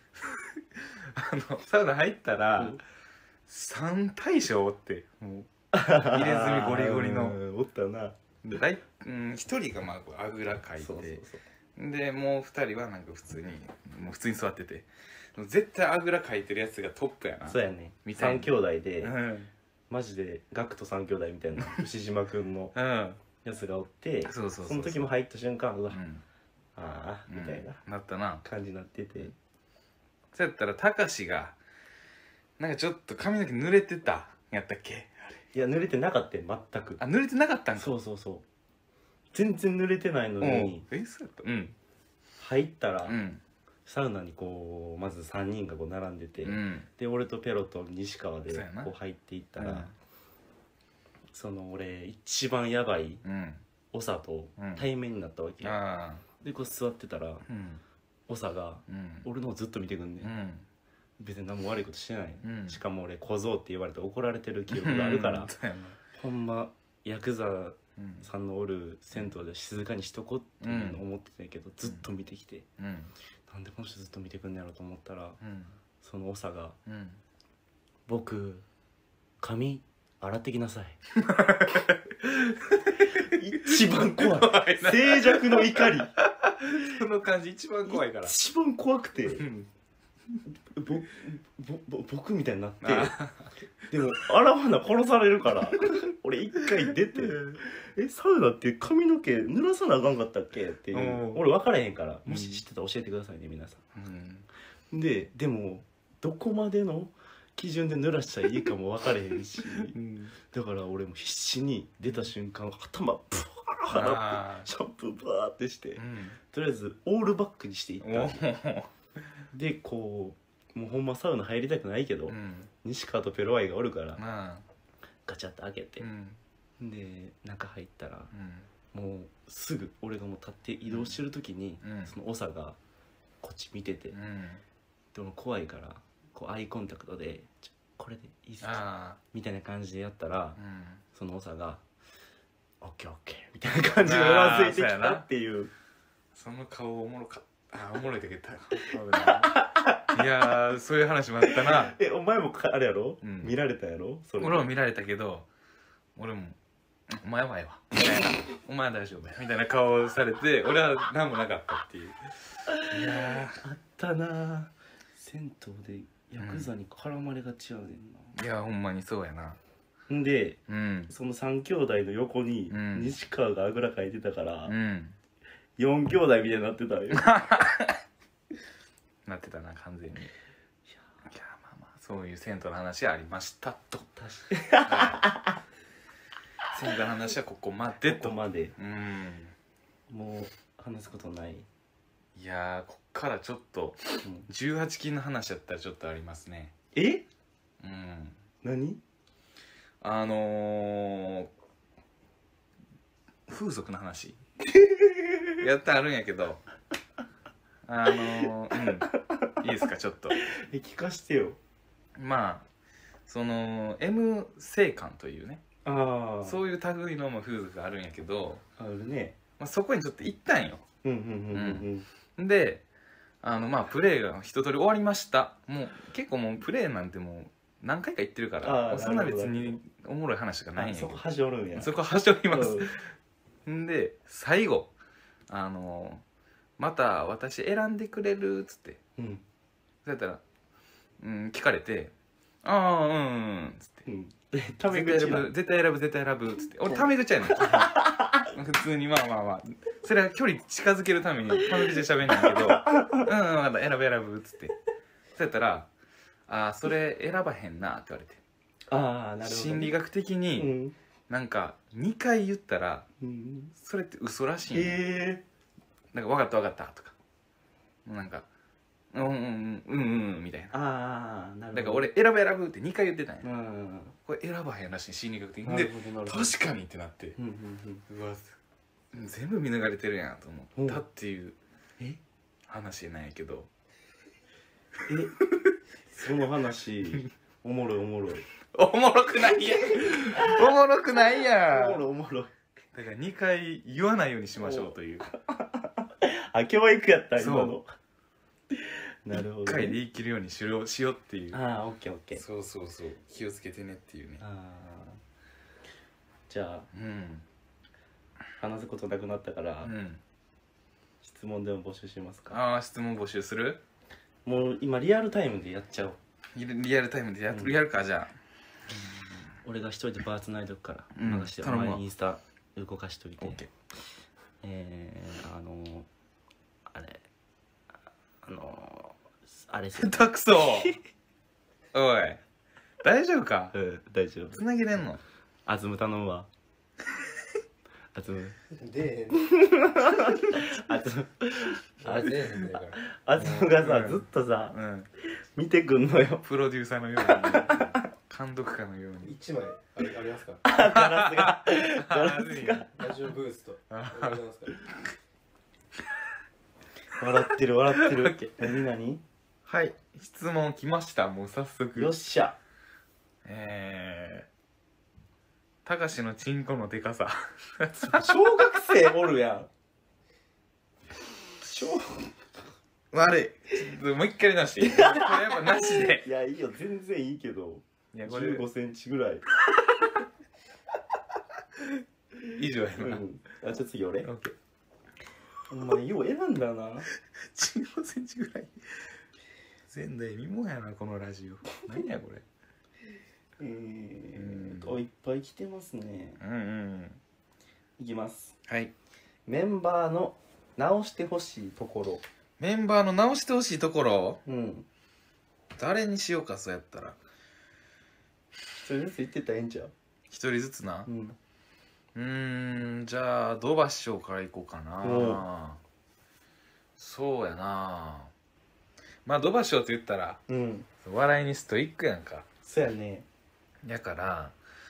サウナ入ったら、3大将おって、もう、入れ墨ゴリゴリの。 おったな。 1人がまあ、あぐらかいて、で、もう2人はなんか普通に座ってて、絶対あぐらかいてるやつがトップやな。 そうやね。3兄弟で、マジで、ガクト3兄弟みたいな、牛島くんのやつがおって、その時も入った瞬間、うわ、ああ、みたいな。 なったな。 感じになってて。 そうやったら、たかしが、なんかちょっと髪の毛濡れてたやったっけあれ。 いや、濡れてなかったよ、全く。 あ、濡れてなかったんか。 そうそうそう。全然濡れてないのに、 そうやった。うん。 入ったら、サウナにこう、まず3人がこう並んでて、で、俺とペロと西川でこう入っていったら、その俺、一番やばい、長と対面になったわけ。で、こう座ってたら、長が、俺のをずっと見てくんね。別に何も悪いことしてない、しかも俺小僧って言われて怒られてる記憶があるから、ほんまヤクザさんのおる銭湯で静かにしとこうっていうのを思ってたけど、ずっと見てきて、なんでこの人ずっと見てくんねやろと思ったら、その長が、僕髪洗ってきなさい一番怖い静寂の怒りその感じ一番怖いから、 一番怖くて、僕みたいになってでも洗わな殺されるから俺一回出てサウナって髪の毛濡らさなあかんかったっけっていう俺分からへんから、もし知ってたら教えてくださいね皆さん、でもどこまでの基準で濡らしたらいいかも分からへんし、だから俺も必死に出た瞬間頭ブワーってシャンプーバーってして、とりあえずオールバックにしていったでこうもうほんまサウナ入りたくないけど、西川とペロワイがおるからガチャッと開けて、で中入ったら、もうすぐ俺がもう立って移動してる時に、その長がこっち見てて、でも怖いからこうアイコンタクトで「これでいいっすか?」みたいな感じでやったら、その長が「オッケーオッケー」みたいな感じでうなずいてきたっていう。 その顔おもろかった。おもろいだけどいやー、そういう話もあったな。 お前もあれやろ、見られたやろそれ。 俺も見られたけど、俺も、お前はええわ。みたいな。お前は大丈夫や。みたいな顔をされて、俺は何もなかったっていう。いやー。あったな銭湯でヤクザに絡まれがちやねんな。 いや、ほんまにそうやな。 んで、その3兄弟の横に、西川があぐらかいてたから、4兄弟みたいになってたよ。 なってたな、完全に。いやまあまあ、そういう銭湯の話ありましたと。確かに。銭湯の話はここまでと。 ここまで。もう、話すことない。 いやこっからちょっと、18禁の話だったらちょっとありますね。 何？ 風俗の話。やったらあるんやけど、いいですか、ちょっと。 聞かしてよ。 まあ、その、M 生館というね、そういう類の風俗があるんやけど、 あるね。 まあ、そこにちょっと行ったんよ。で、まあ、プレイが一通り終わりました。もう、結構もうプレイなんてもう、何回か行ってるから、そんな別におもろい話とかないんやけど。 そこ端折るんや。 そこ端折ります。んで、最後、また私選んでくれるっつって。そうやったら、聞かれて、つって。 タメ口絶対選ぶっつって。俺タメ口やねん。普通にまあ。それは距離近づけるためにタメ口で喋んねんけど、また選ぶっつって。そうやったら、それ選ばへんなって言われて。 なるほど。 心理学的に、なんか2回言ったら、それって嘘らしいね。なんか分かったとか、なんかみたいな。 ああ、なるほど。 だから俺、選ぶって2回言ってたんや。これ選ばへんらしい、心理学的に。で、確かにってなって。うわ、全部見抜かれてるやんと思ったっていう話なんやけど。 その話、おもろい。 おもろくないやん。おもろくないやん。 おもろい。 だから2回言わないようにしましょうという。 あ、教育やった今の。なるほど。 1回で言い切るようにしようっていう。 ああ、オッケー。 そう。気をつけてねっていうね。 じゃあ、話すことなくなったから、質問でも募集しますか。 ああ、質問募集する？ もう今リアルタイムでやっちゃおう。 リアルタイムでやるか、じゃあ。 俺が一人でバーツないとくから任して、お前インスタ動かしといて。 オッケー。あれ下手くそおい、大丈夫か？ 大丈夫。 つなげれんの？ あずむ頼むわ。あずむ。 で、 あずむ。 あずむがさ、ずっとさ、見てくんのよ。 プロデューサーのように、監督かのように。 1枚ありますか？ ガラスが。 ラジオブースと。ありますか？ 笑ってる。何？ はい、質問来ました。もう早速。 よっしゃ。 たかしのチンコのでかさ。 小学生おるやん。 悪い。もう一回直していい？これやっぱなしで。 いや、いいよ。全然いいけど。 いや、これ 15センチぐらい。 以上やな。 じゃあ次俺。 オッケー。 お前よう選んだな。 15センチぐらい。前代未聞やな、このラジオ。何やこれ。 いっぱい来てますね。いきます。 はい。 メンバーの直してほしいところ。 メンバーの直してほしいところ？誰にしようか、そうやったら。 一人ずつ言ってたらええんちゃう？ 一人ずつな。じゃあ土橋師匠からいこうかな。そうやな。まあ土橋師匠って言ったら、笑いにストイックやんか。 そうやね。 だから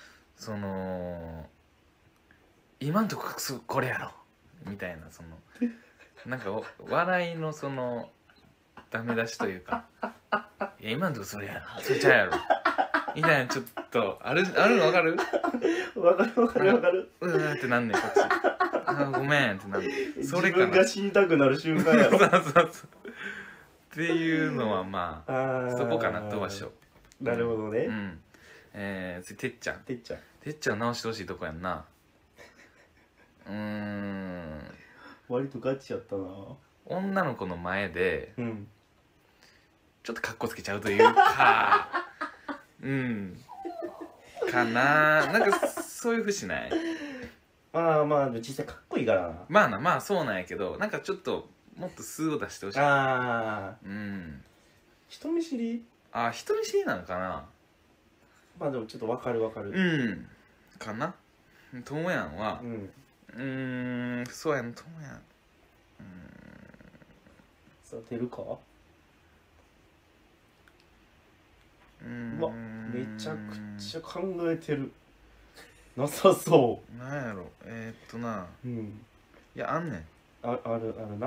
今んとここれやろみたいな、なんか笑いのダメ出しというか、いや今んとこそれやろ、それちゃうやろみたいな、ちょっとあるの分かる？ 分かる。 ってなんねん、こっち。ごめんってなんねん。それかな。 自分が死にたくなる瞬間やろ。 そうっていうのはまあそこかなとはしよう。なるほどね。 次てっちゃん直してほしいとこやんな。 割とガチやったな。 女の子の前でちょっとカッコつけちゃうというかかな。なんかそういう節ない？ まあ実際かっこいいからな。 まあそうなんやけど、なんかちょっともっと素を出してほしい。 人見知り？ 人見知りなのかな。 まあでもちょっとわかるかな。ともやんはそうやん、ともやんさあ出るか。うわ、めちゃくちゃ考えてる。なさそう。 なんやろ、いや、あんねん。 あるな。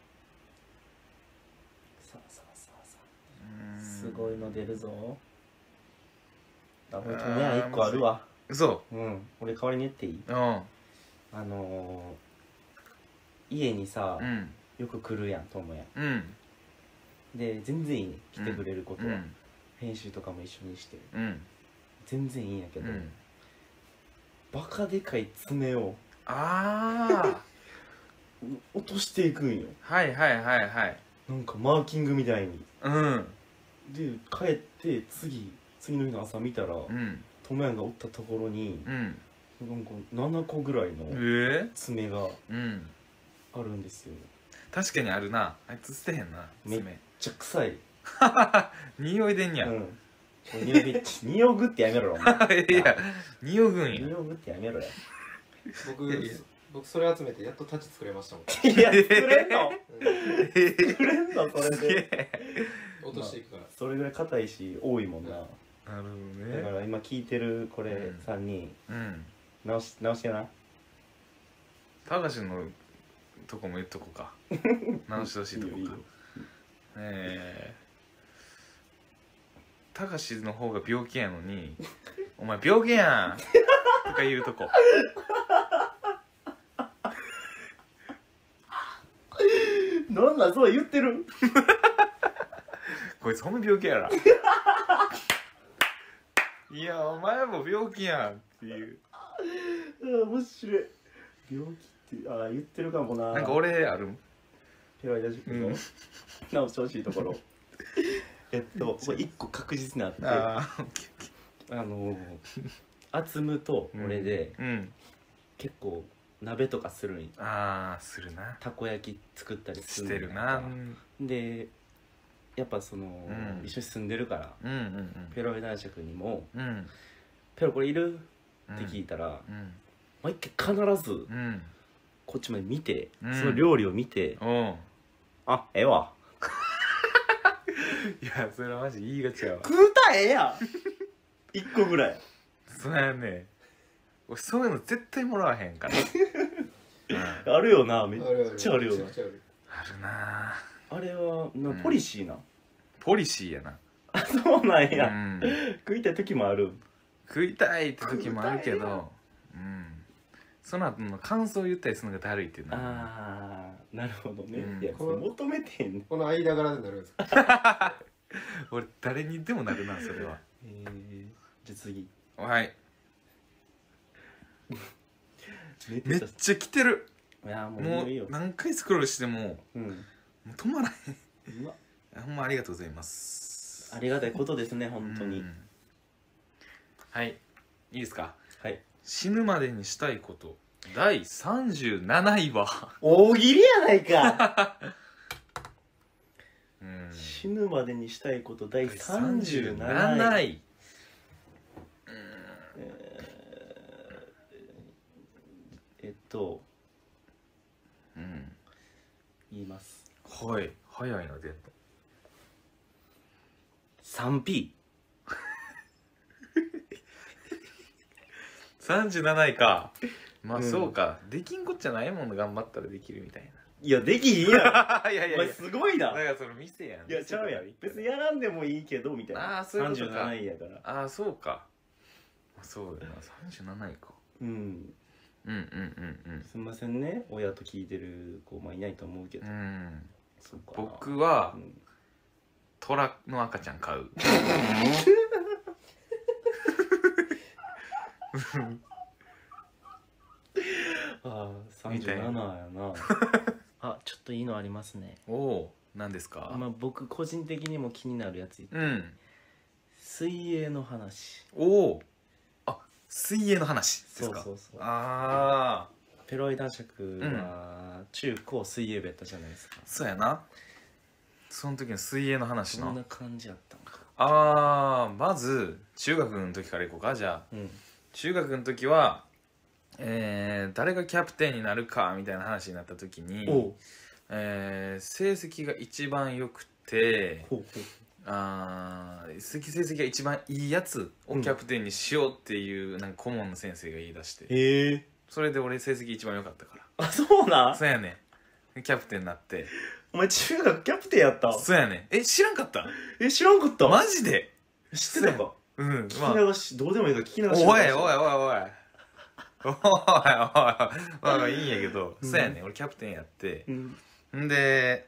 さあすごいの出るぞ。俺ともやん1個あるわ。 嘘？ 俺代わりに言っていい？家にさ、よく来るやん、ともやん。で全然いいね、来てくれることは。編集とかも一緒にして全然いいんやけど、バカでかい爪を落としていくんよ。 はいなんかマーキングみたいに。で帰って次の日の朝見たら、ともやんがおったところに、なんか7個ぐらいの爪があるんですよ。 確かにあるな。あいつ捨てへんな。 めっちゃ臭い。 匂いでんや。 匂ぐってやめろ、お前。 いや、匂ぐんや。 匂ぐってやめろや。 僕僕それ集めてやっとタッチ作れましたもん。 いや作れんの作れんのそれで落としていくから、 それぐらい硬いし多いもんな。 なるほどね。 だから今聞いてるこれ3人直してな。 たかしのとこも言っとこうか。直してほしいとこか。たかしの方が病気やのに「お前病気やん!」とか言うとこ。 なんだそう言ってるこいつほんま病気やら。いやお前も病気やんっていう。 面白い。病気って言ってるかもな。 なんか俺あるペライダジ君の直してほしいところ。これ1個確実にあって、アツムと俺で結構鍋とかするん。 するな。 たこ焼き作ったりするしてるな。 でやっぱその、一緒に住んでるから、ペロイ男爵にも「ペロこれいる?」って聞いたら、毎回必ずこっちまで見て、その料理を見て「あええわ」 いやそれはマジ言いがちやわ。 食うたらええやん1個ぐらい。 そうやね。俺そういうの絶対もらわへんから。 あるよな、めっちゃあるよな。 あるな。 あれはポリシーな。 ポリシーやな。 あ、そうなんや。食いたい時もある。 食いたいって時もあるけど、その後の感想を言ったりするのがだるいっていうのは。なるほどね。いや求めてんね。 この間柄でなるんですか。 俺誰にでもなるなそれは。 じゃあ次。 はい。めっちゃ来てる。 いやもう何回スクロールしてももう止まらへん。ほんまありがとうございます。 ありがたいことですね本当に。 はい、いいですか。 はい。 死ぬまでにしたいこと第37位は大喜利やないか。死ぬまでにしたいこと第37位。言います。 はい、早いな出んの。 3P。 37位か。まあそうか、できんこっちゃないもん頑張ったらできるみたいな。 いやできひんやん。 いやいやお前すごいな。 だからその店やん。 いやちゃうやん。別にやらんでもいいけどみたいな。 そういうことか。 37位やから。 そうか。そうだな、37位か。 すみませんね、親と聞いてる子いないと思うけど。 僕は虎の赤ちゃん買う。 37やな。あ、ちょっといいのありますね。 おお、何ですか。 僕個人的にも気になるやつ。水泳の話。 おお。水泳の話ですか。 そう。ペロイ男爵は中高水泳部やったじゃないですか。 そうやな。その時の水泳の話な。 どんな感じやったのか。 まず中学の時からいこうか。じゃあ、中学の時は誰がキャプテンになるかみたいな話になった時に、成績が一番良くて、成績が一番いいやつをキャプテンにしようっていうなんか顧問の先生が言い出して、それで俺成績一番良かったから。 あ、そうなん。 そうやねん。キャプテンになって。 お前中学キャプテンやった。 そうやねん。知らんかった。 知らんかった。 マジで知ってたか。聞き流し、どうでもいいから聞き流し。 おいいいんやけど、そうやねん。俺キャプテンやって、んで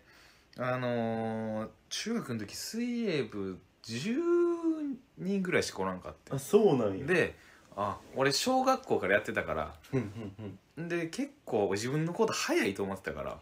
中学の時水泳部10人ぐらいしかおらんかって。 そうなんや。 で、俺小学校からやってたから、で結構自分のこと早いと思ってたから、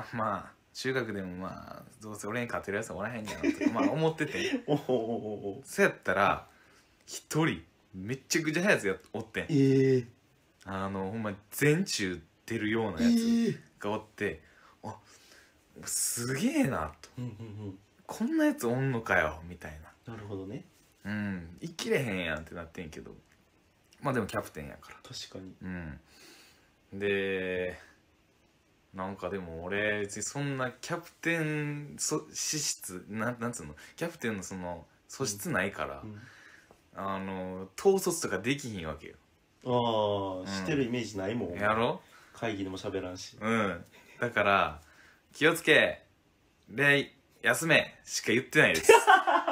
まあ中学でもどうせ俺に勝てるやつはおらへんやろとか思っててそうやったら一人めっちゃくちゃ速いやつおってん。ほんま全中出るようなやつがおって、すげえなと、こんなやつおんのかよみたいな。なるほどね。 生きれへんやんってなってんけど、でもキャプテンやから。 確かに。 でなんかでも俺別にそんなキャプテン資質なんつうのキャプテンのその素質ないから、統率とかできひんわけよ。 してるイメージないもん。 やろ？ 会議でも喋らんし。 だから気をつけ礼休めしか言ってないです。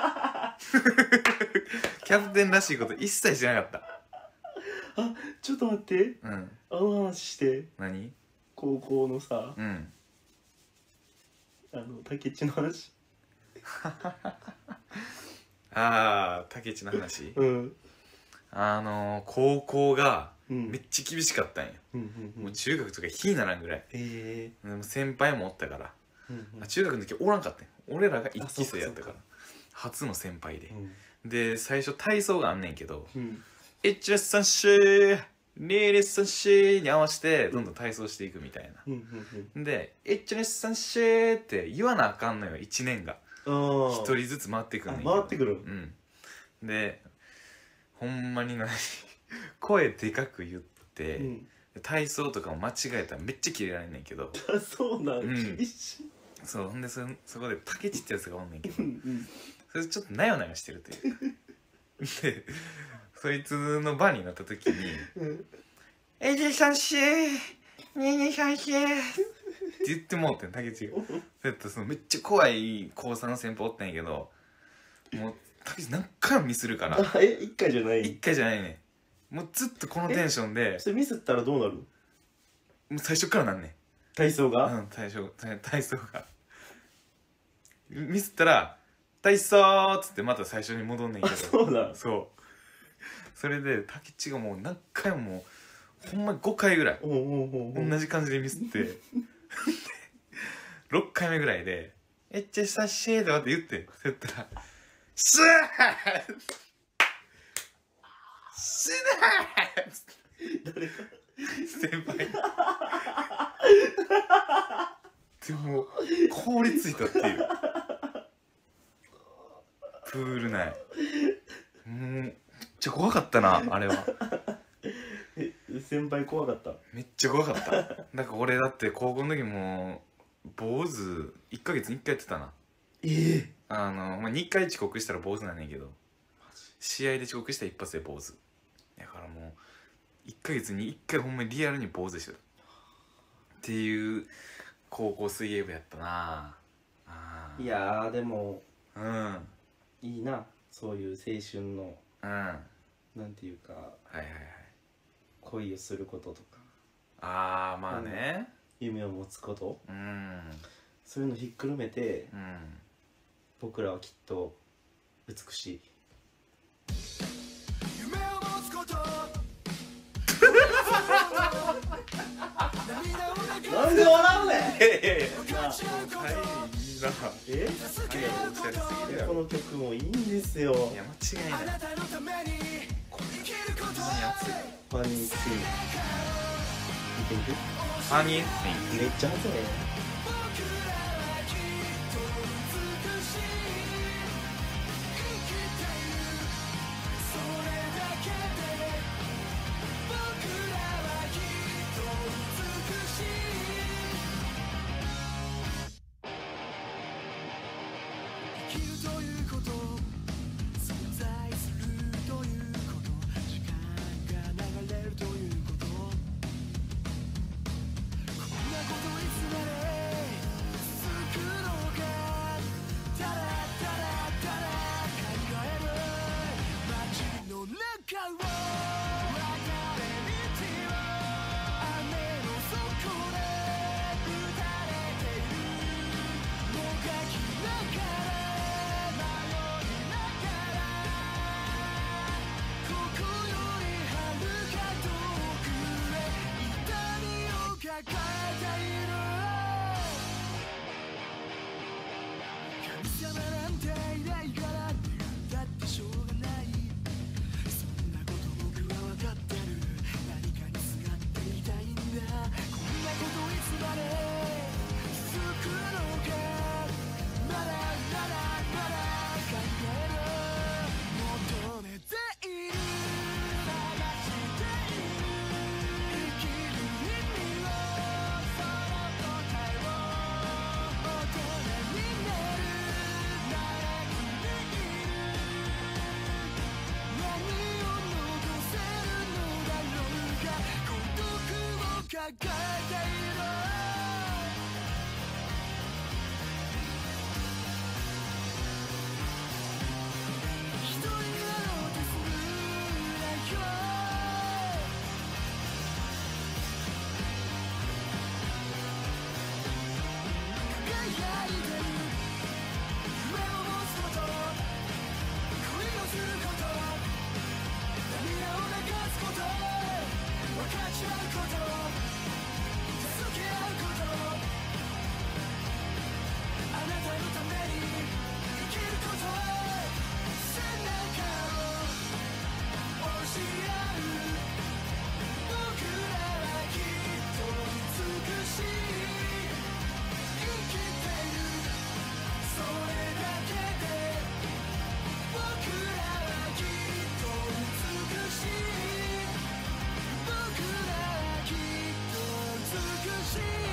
キャプテンらしいこと一切しなかった。 ちょっと待って。あの話して。 何？ 高校のさ、竹内の話。 竹内の話。高校がめっちゃ厳しかったんや。もう中学とか火にならんぐらい。でも先輩もおったから。中学の時おらんかったんや。俺らが一期生やったから。初の先輩で。で最初体操があんねんけど、123レーレッサンシーに合わせてどんどん体操していくみたいな。で123って言わなあかんのよ、1年が。一人ずつ回ってくるねんけど。 回ってくる。 でほんまに声でかく言って、体操とかも間違えたらめっちゃキレられんねんけど。 そうなん、 そう、ほんでそこで竹内ってやつがおんねんけど、それちょっとなよなよしてるというか。でそいつの場になった時に「123って言ってもうてん、竹内が。だってそのめっちゃ怖い高3の先輩おったんやけど、もう竹内何回もミスるから。 1回じゃない？ 1回じゃないね。もうずっとこのテンションで。 それミスったらどうなる？ もう最初からなんねん。 体操が？ 体操が。ミスったら体操っつってまた最初に戻んねんけど。 そうだ。 そう。それで竹内がもう何回もほんまに5回ぐらい同じ感じでミスって6回目ぐらいで「えっちゃさっしー」とかって言ってそうやったら「シュー死ぬー!」誰か先輩でも凍りついたっていうプール内もうめっちゃ怖かったなあれは。 先輩怖かった？ めっちゃ怖かった。だから俺だって高校の時も坊主1ヶ月に1回やってたな。2回遅刻したら坊主なんねんけど、試合で遅刻したら一発で坊主だからもう1ヶ月に1回ほんまにリアルに坊主してたっていう高校水泳部やったな。 いやでもいいな、そういう青春のなんていうか、恋をすることとか、 まあね、 夢を持つこと、そういうのひっくるめて、僕らはきっと美しい。夢を持つことなんで笑うねん。この曲もいいんですよ。 いや間違いない。 ファニースイン見てみる？ ファニースインめっちゃ熱いね。 抱えている一人になろうとするなよ輝いてる夢を持つこと恋をすること涙を流すこと分かち合うこと助け合うことあなたのために生きること背中を押し合う僕らはきっと美しい生きてるそれだけで僕らはきっと美しい僕らはきっと美しい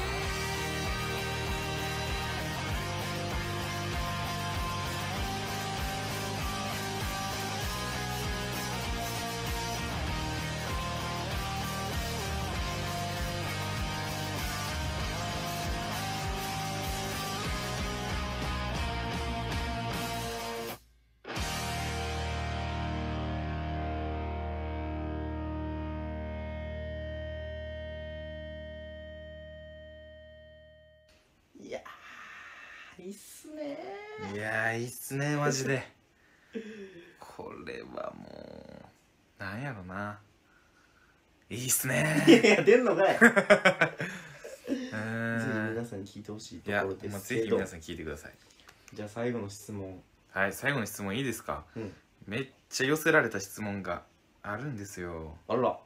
いやーいいっすねいやーいいっすねマジでこれはもうなんやろないいっすねいや出んのかいぜひ皆皆さんに聞いてほしいところですけどぜひ皆さん聞いてください。 じゃあ最後の質問はい、最後の質問いいですか。 うんめっちゃ寄せられた質問があるんですよ。 あら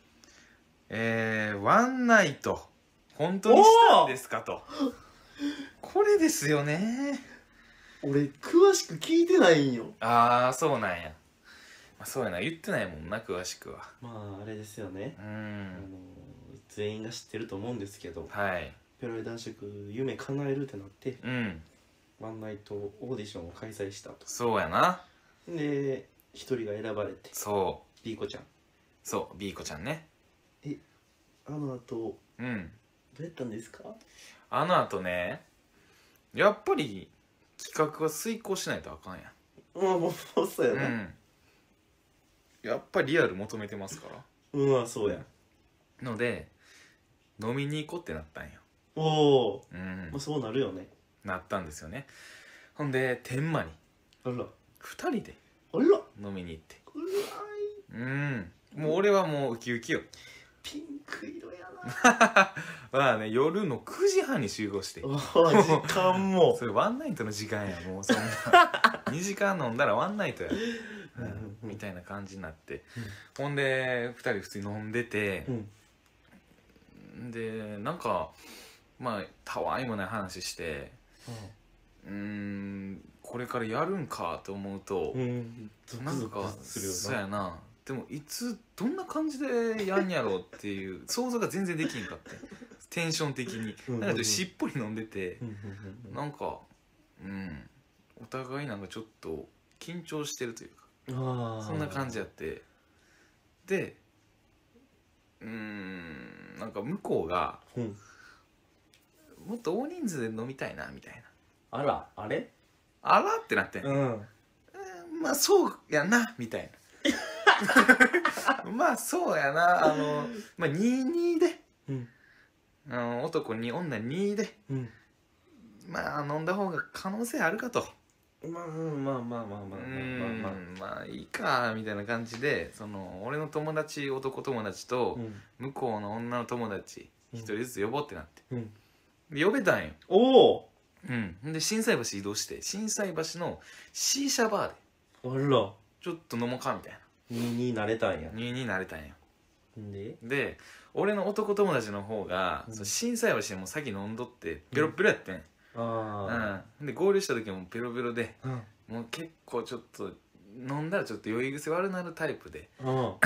ワンナイト本当にしたんですかと。これですよね。 俺詳しく聞いてないんよああそうなんや。まあ、そうやな、言ってないもんな詳しくは。 まああれですよねうん全員が知ってると思うんですけどはいペロリ男爵夢叶えるってなってうんワンナイトオーディションを開催したとそうやな。 で一人が選ばれてそうビーコちゃんそうビーコちゃんね。 あの後うんどうやったんですかあの後ね、やっぱり企画は遂行しないとあかんやん。 もうそうやなやっぱりリアル求めてますからそうやので飲みに行こうってなったんよ。 おおうんまあそうなるよねなったんですよね。ほんで天満にあら 2人であら飲みに行ってうわもう俺はもうウキウキよ。 ピンク色やなまあね夜の9時半に集合して時間もそれワンナイトの時間やもうそんな2時間飲んだらワンナイトや、みたいな感じになって、ほんで2人普通に飲んでて、でなんかまあたわいもない話してこれからやるんかと思うと、なんかそうやな。でもいつどんな感じでやんやろうっていう想像が全然できんかってテンション的になんかしっぽり飲んでてなんかお互いなんかちょっと緊張してるというかそんな感じやって、でなんか向こうがもっと大人数で飲みたいなみたいなあらあれあらってなってまあそうやなみたいなまあそうやなまあ22で、男2女2で、まあ飲んだ方が可能性あるかとまあいいかみたいな感じでその俺の友達男友達と向こうの女の友達一人ずつ呼ぼうってなって、で呼べたんよ。 おおで心斎橋移動して心斎橋のシーシャバーであらちょっと飲もうかみたいな 2になれたんや 2になれたんよ。 でで俺の男友達の方が心斎橋でもう先飲んどってペロペロやってん、で合流した時もペロペロで、もう結構ちょっと飲んだらちょっと酔い癖悪なるタイプで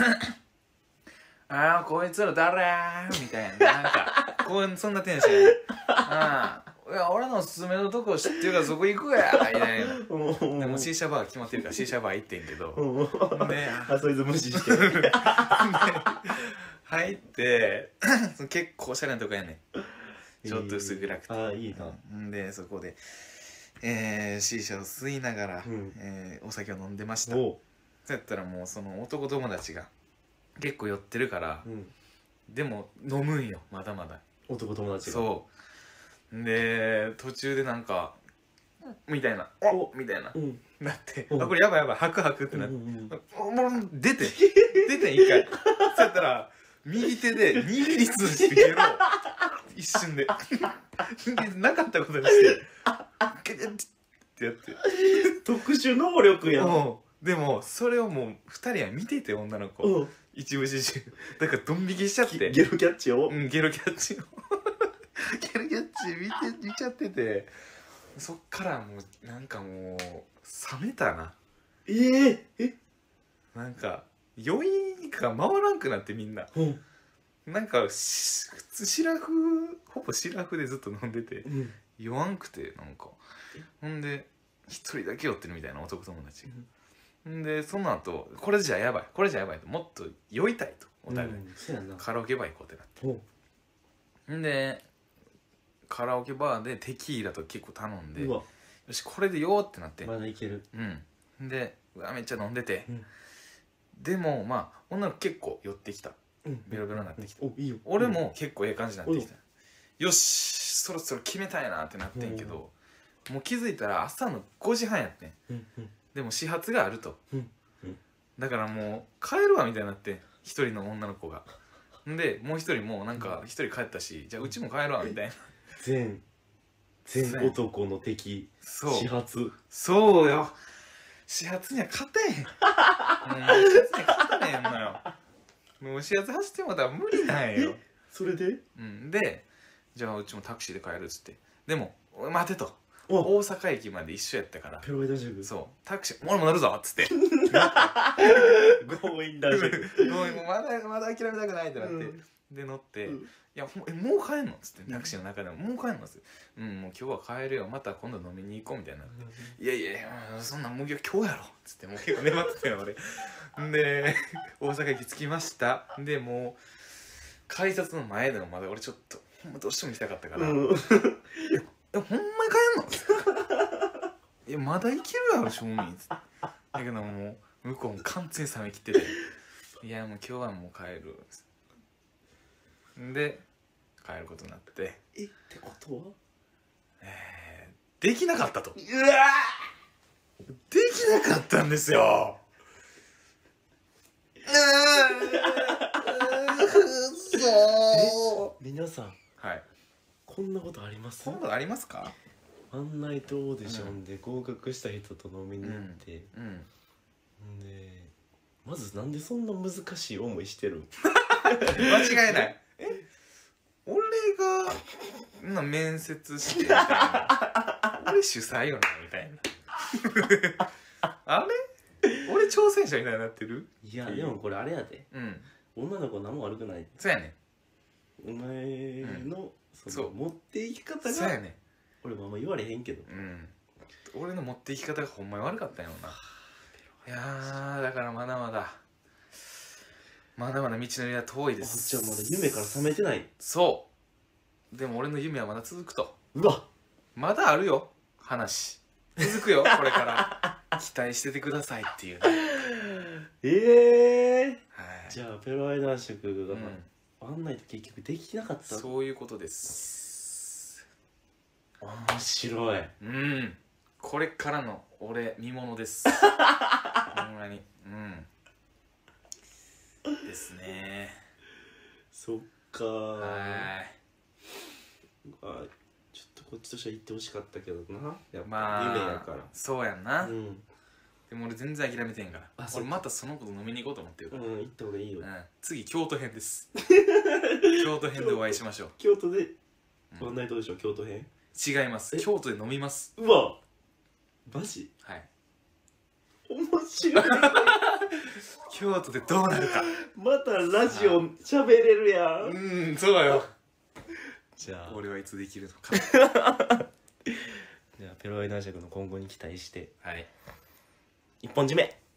ああこいつら誰みたいななんかそんなテンションいや俺のおすすめのとこ知ってるからそこ行くやみたいなでもシーシャバー決まってるからシーシャバー行ってんけどでそいつ無視して入って結構おしゃれなとこやねん。ちょっと薄暗くて。 ああ、いいな。 んでそこでシーシャを吸いながら、お酒を飲んでました。そうやったらもうその男友達が結構酔ってるから、でも飲むんよまだまだ。 男友達が。 そうで途中でなんかみたいなおみたいな、なってあこれやばいやばい吐く吐くってなって、もう出て一回そうやったら右手で握りつぶしてゲロ一瞬でなかったことにしてゲッってやって特殊能力やん。 でもそれをもう2人は見てて女の子一部始終だからドン引きしちゃってゲロキャッチをゲロキャッチをゲロキャッチ見ちゃっててそっからもうなんかもう冷めたな。なんか余韻が回らんくなってみんな、なんか普通ほぼシラフでずっと飲んでて、酔わんくてなんかほんで一人だけ酔ってるみたいな男友達が、んでその後これじゃやばいともっと酔いたいとお互い、カラオケバー行こうってなって、んでカラオケバーでテキーラと結構頼んで、よしこれでよーってなって、 まだいける。 でうわめっちゃ飲んでて、でもまあ女の子結構寄ってきた、ベロベロになってきた、俺も結構ええ感じになってきた、よしそろそろ決めたいなってなってんけど、もう気づいたら朝の5時半やってん、でも始発があると、だからもう帰るわみたいになって一人の女の子がでもう一人もなんか一人帰ったし、じゃあうちも帰るわみたいな全男の敵始発。 そうよ始発には勝てんもう始発には勝たねえのよもう始発走ってもらったら無理なんよ。 それででじゃあうちもタクシーで帰るっつって、でも待てと大阪駅まで一緒やったからペロイダジャグそうタクシー俺も乗るぞっつって強引だジャグもうまだ諦めたくないってなって、で乗って、いやもう帰んのっつってタクシーの中でももう帰んのっつってもう今日は帰るよまた今度飲みに行こうみたいになって、いやそんなもう今日やろっつってもう結構粘ってたよ俺で大阪駅着きました。でもう改札の前でもまだ俺ちょっとほんまどうしても行きたかったから、ほんまに帰んのいやまだ行けるやろ正味っつって、だけどもう向こうも完全に冷めきってていやもう今日はもう帰るっつってで帰ることになって、 ってことはできなかったと。できなかったんですよ。 皆さん、こんなことあります？ こんなことありますか？ ワンナイトオーディションで合格した人と飲みに行って、でまずなんでそんな難しい思いしてる？ 間違いない。俺が面接してみたいな俺主催よなみたいなあれ俺挑戦者みたいになってる？ いやでもこれあれやで、女の子何も悪くない。 そうやねお前のその持っていき方がそうやね俺もあんま言われへんけど、 俺の持っていき方がほんまに悪かったんやろな。いやーだからまだまだ道のりは遠いです。 じゃあまだ夢から覚めてない。 そうでも俺の夢はまだ続くと。 うわまだあるよ話続くよこれから期待しててくださいっていうね。 じゃあペロアイ男爵がワンナイト結局できなかった。 そういうことです。 面白い。 これからの俺見ものですほんまにですね。 そっかちょっとこっちとしては言ってほしかったけどな。やっぱ夢やからそうやんな。でも俺全然諦めてんから。俺またその子と飲みに行こうと思ってるから。 行った方がいいよ。 次京都編です京都編でお会いしましょう。 京都でワンナイトでしょ。京都編違います。京都で飲みます。 うわマジ？面白い京都でどうなるか。 またラジオ喋れるやん。 そうよ。 じゃあ俺はいつできるのかじゃあペロアイ男爵の今後に期待して 1 本締め。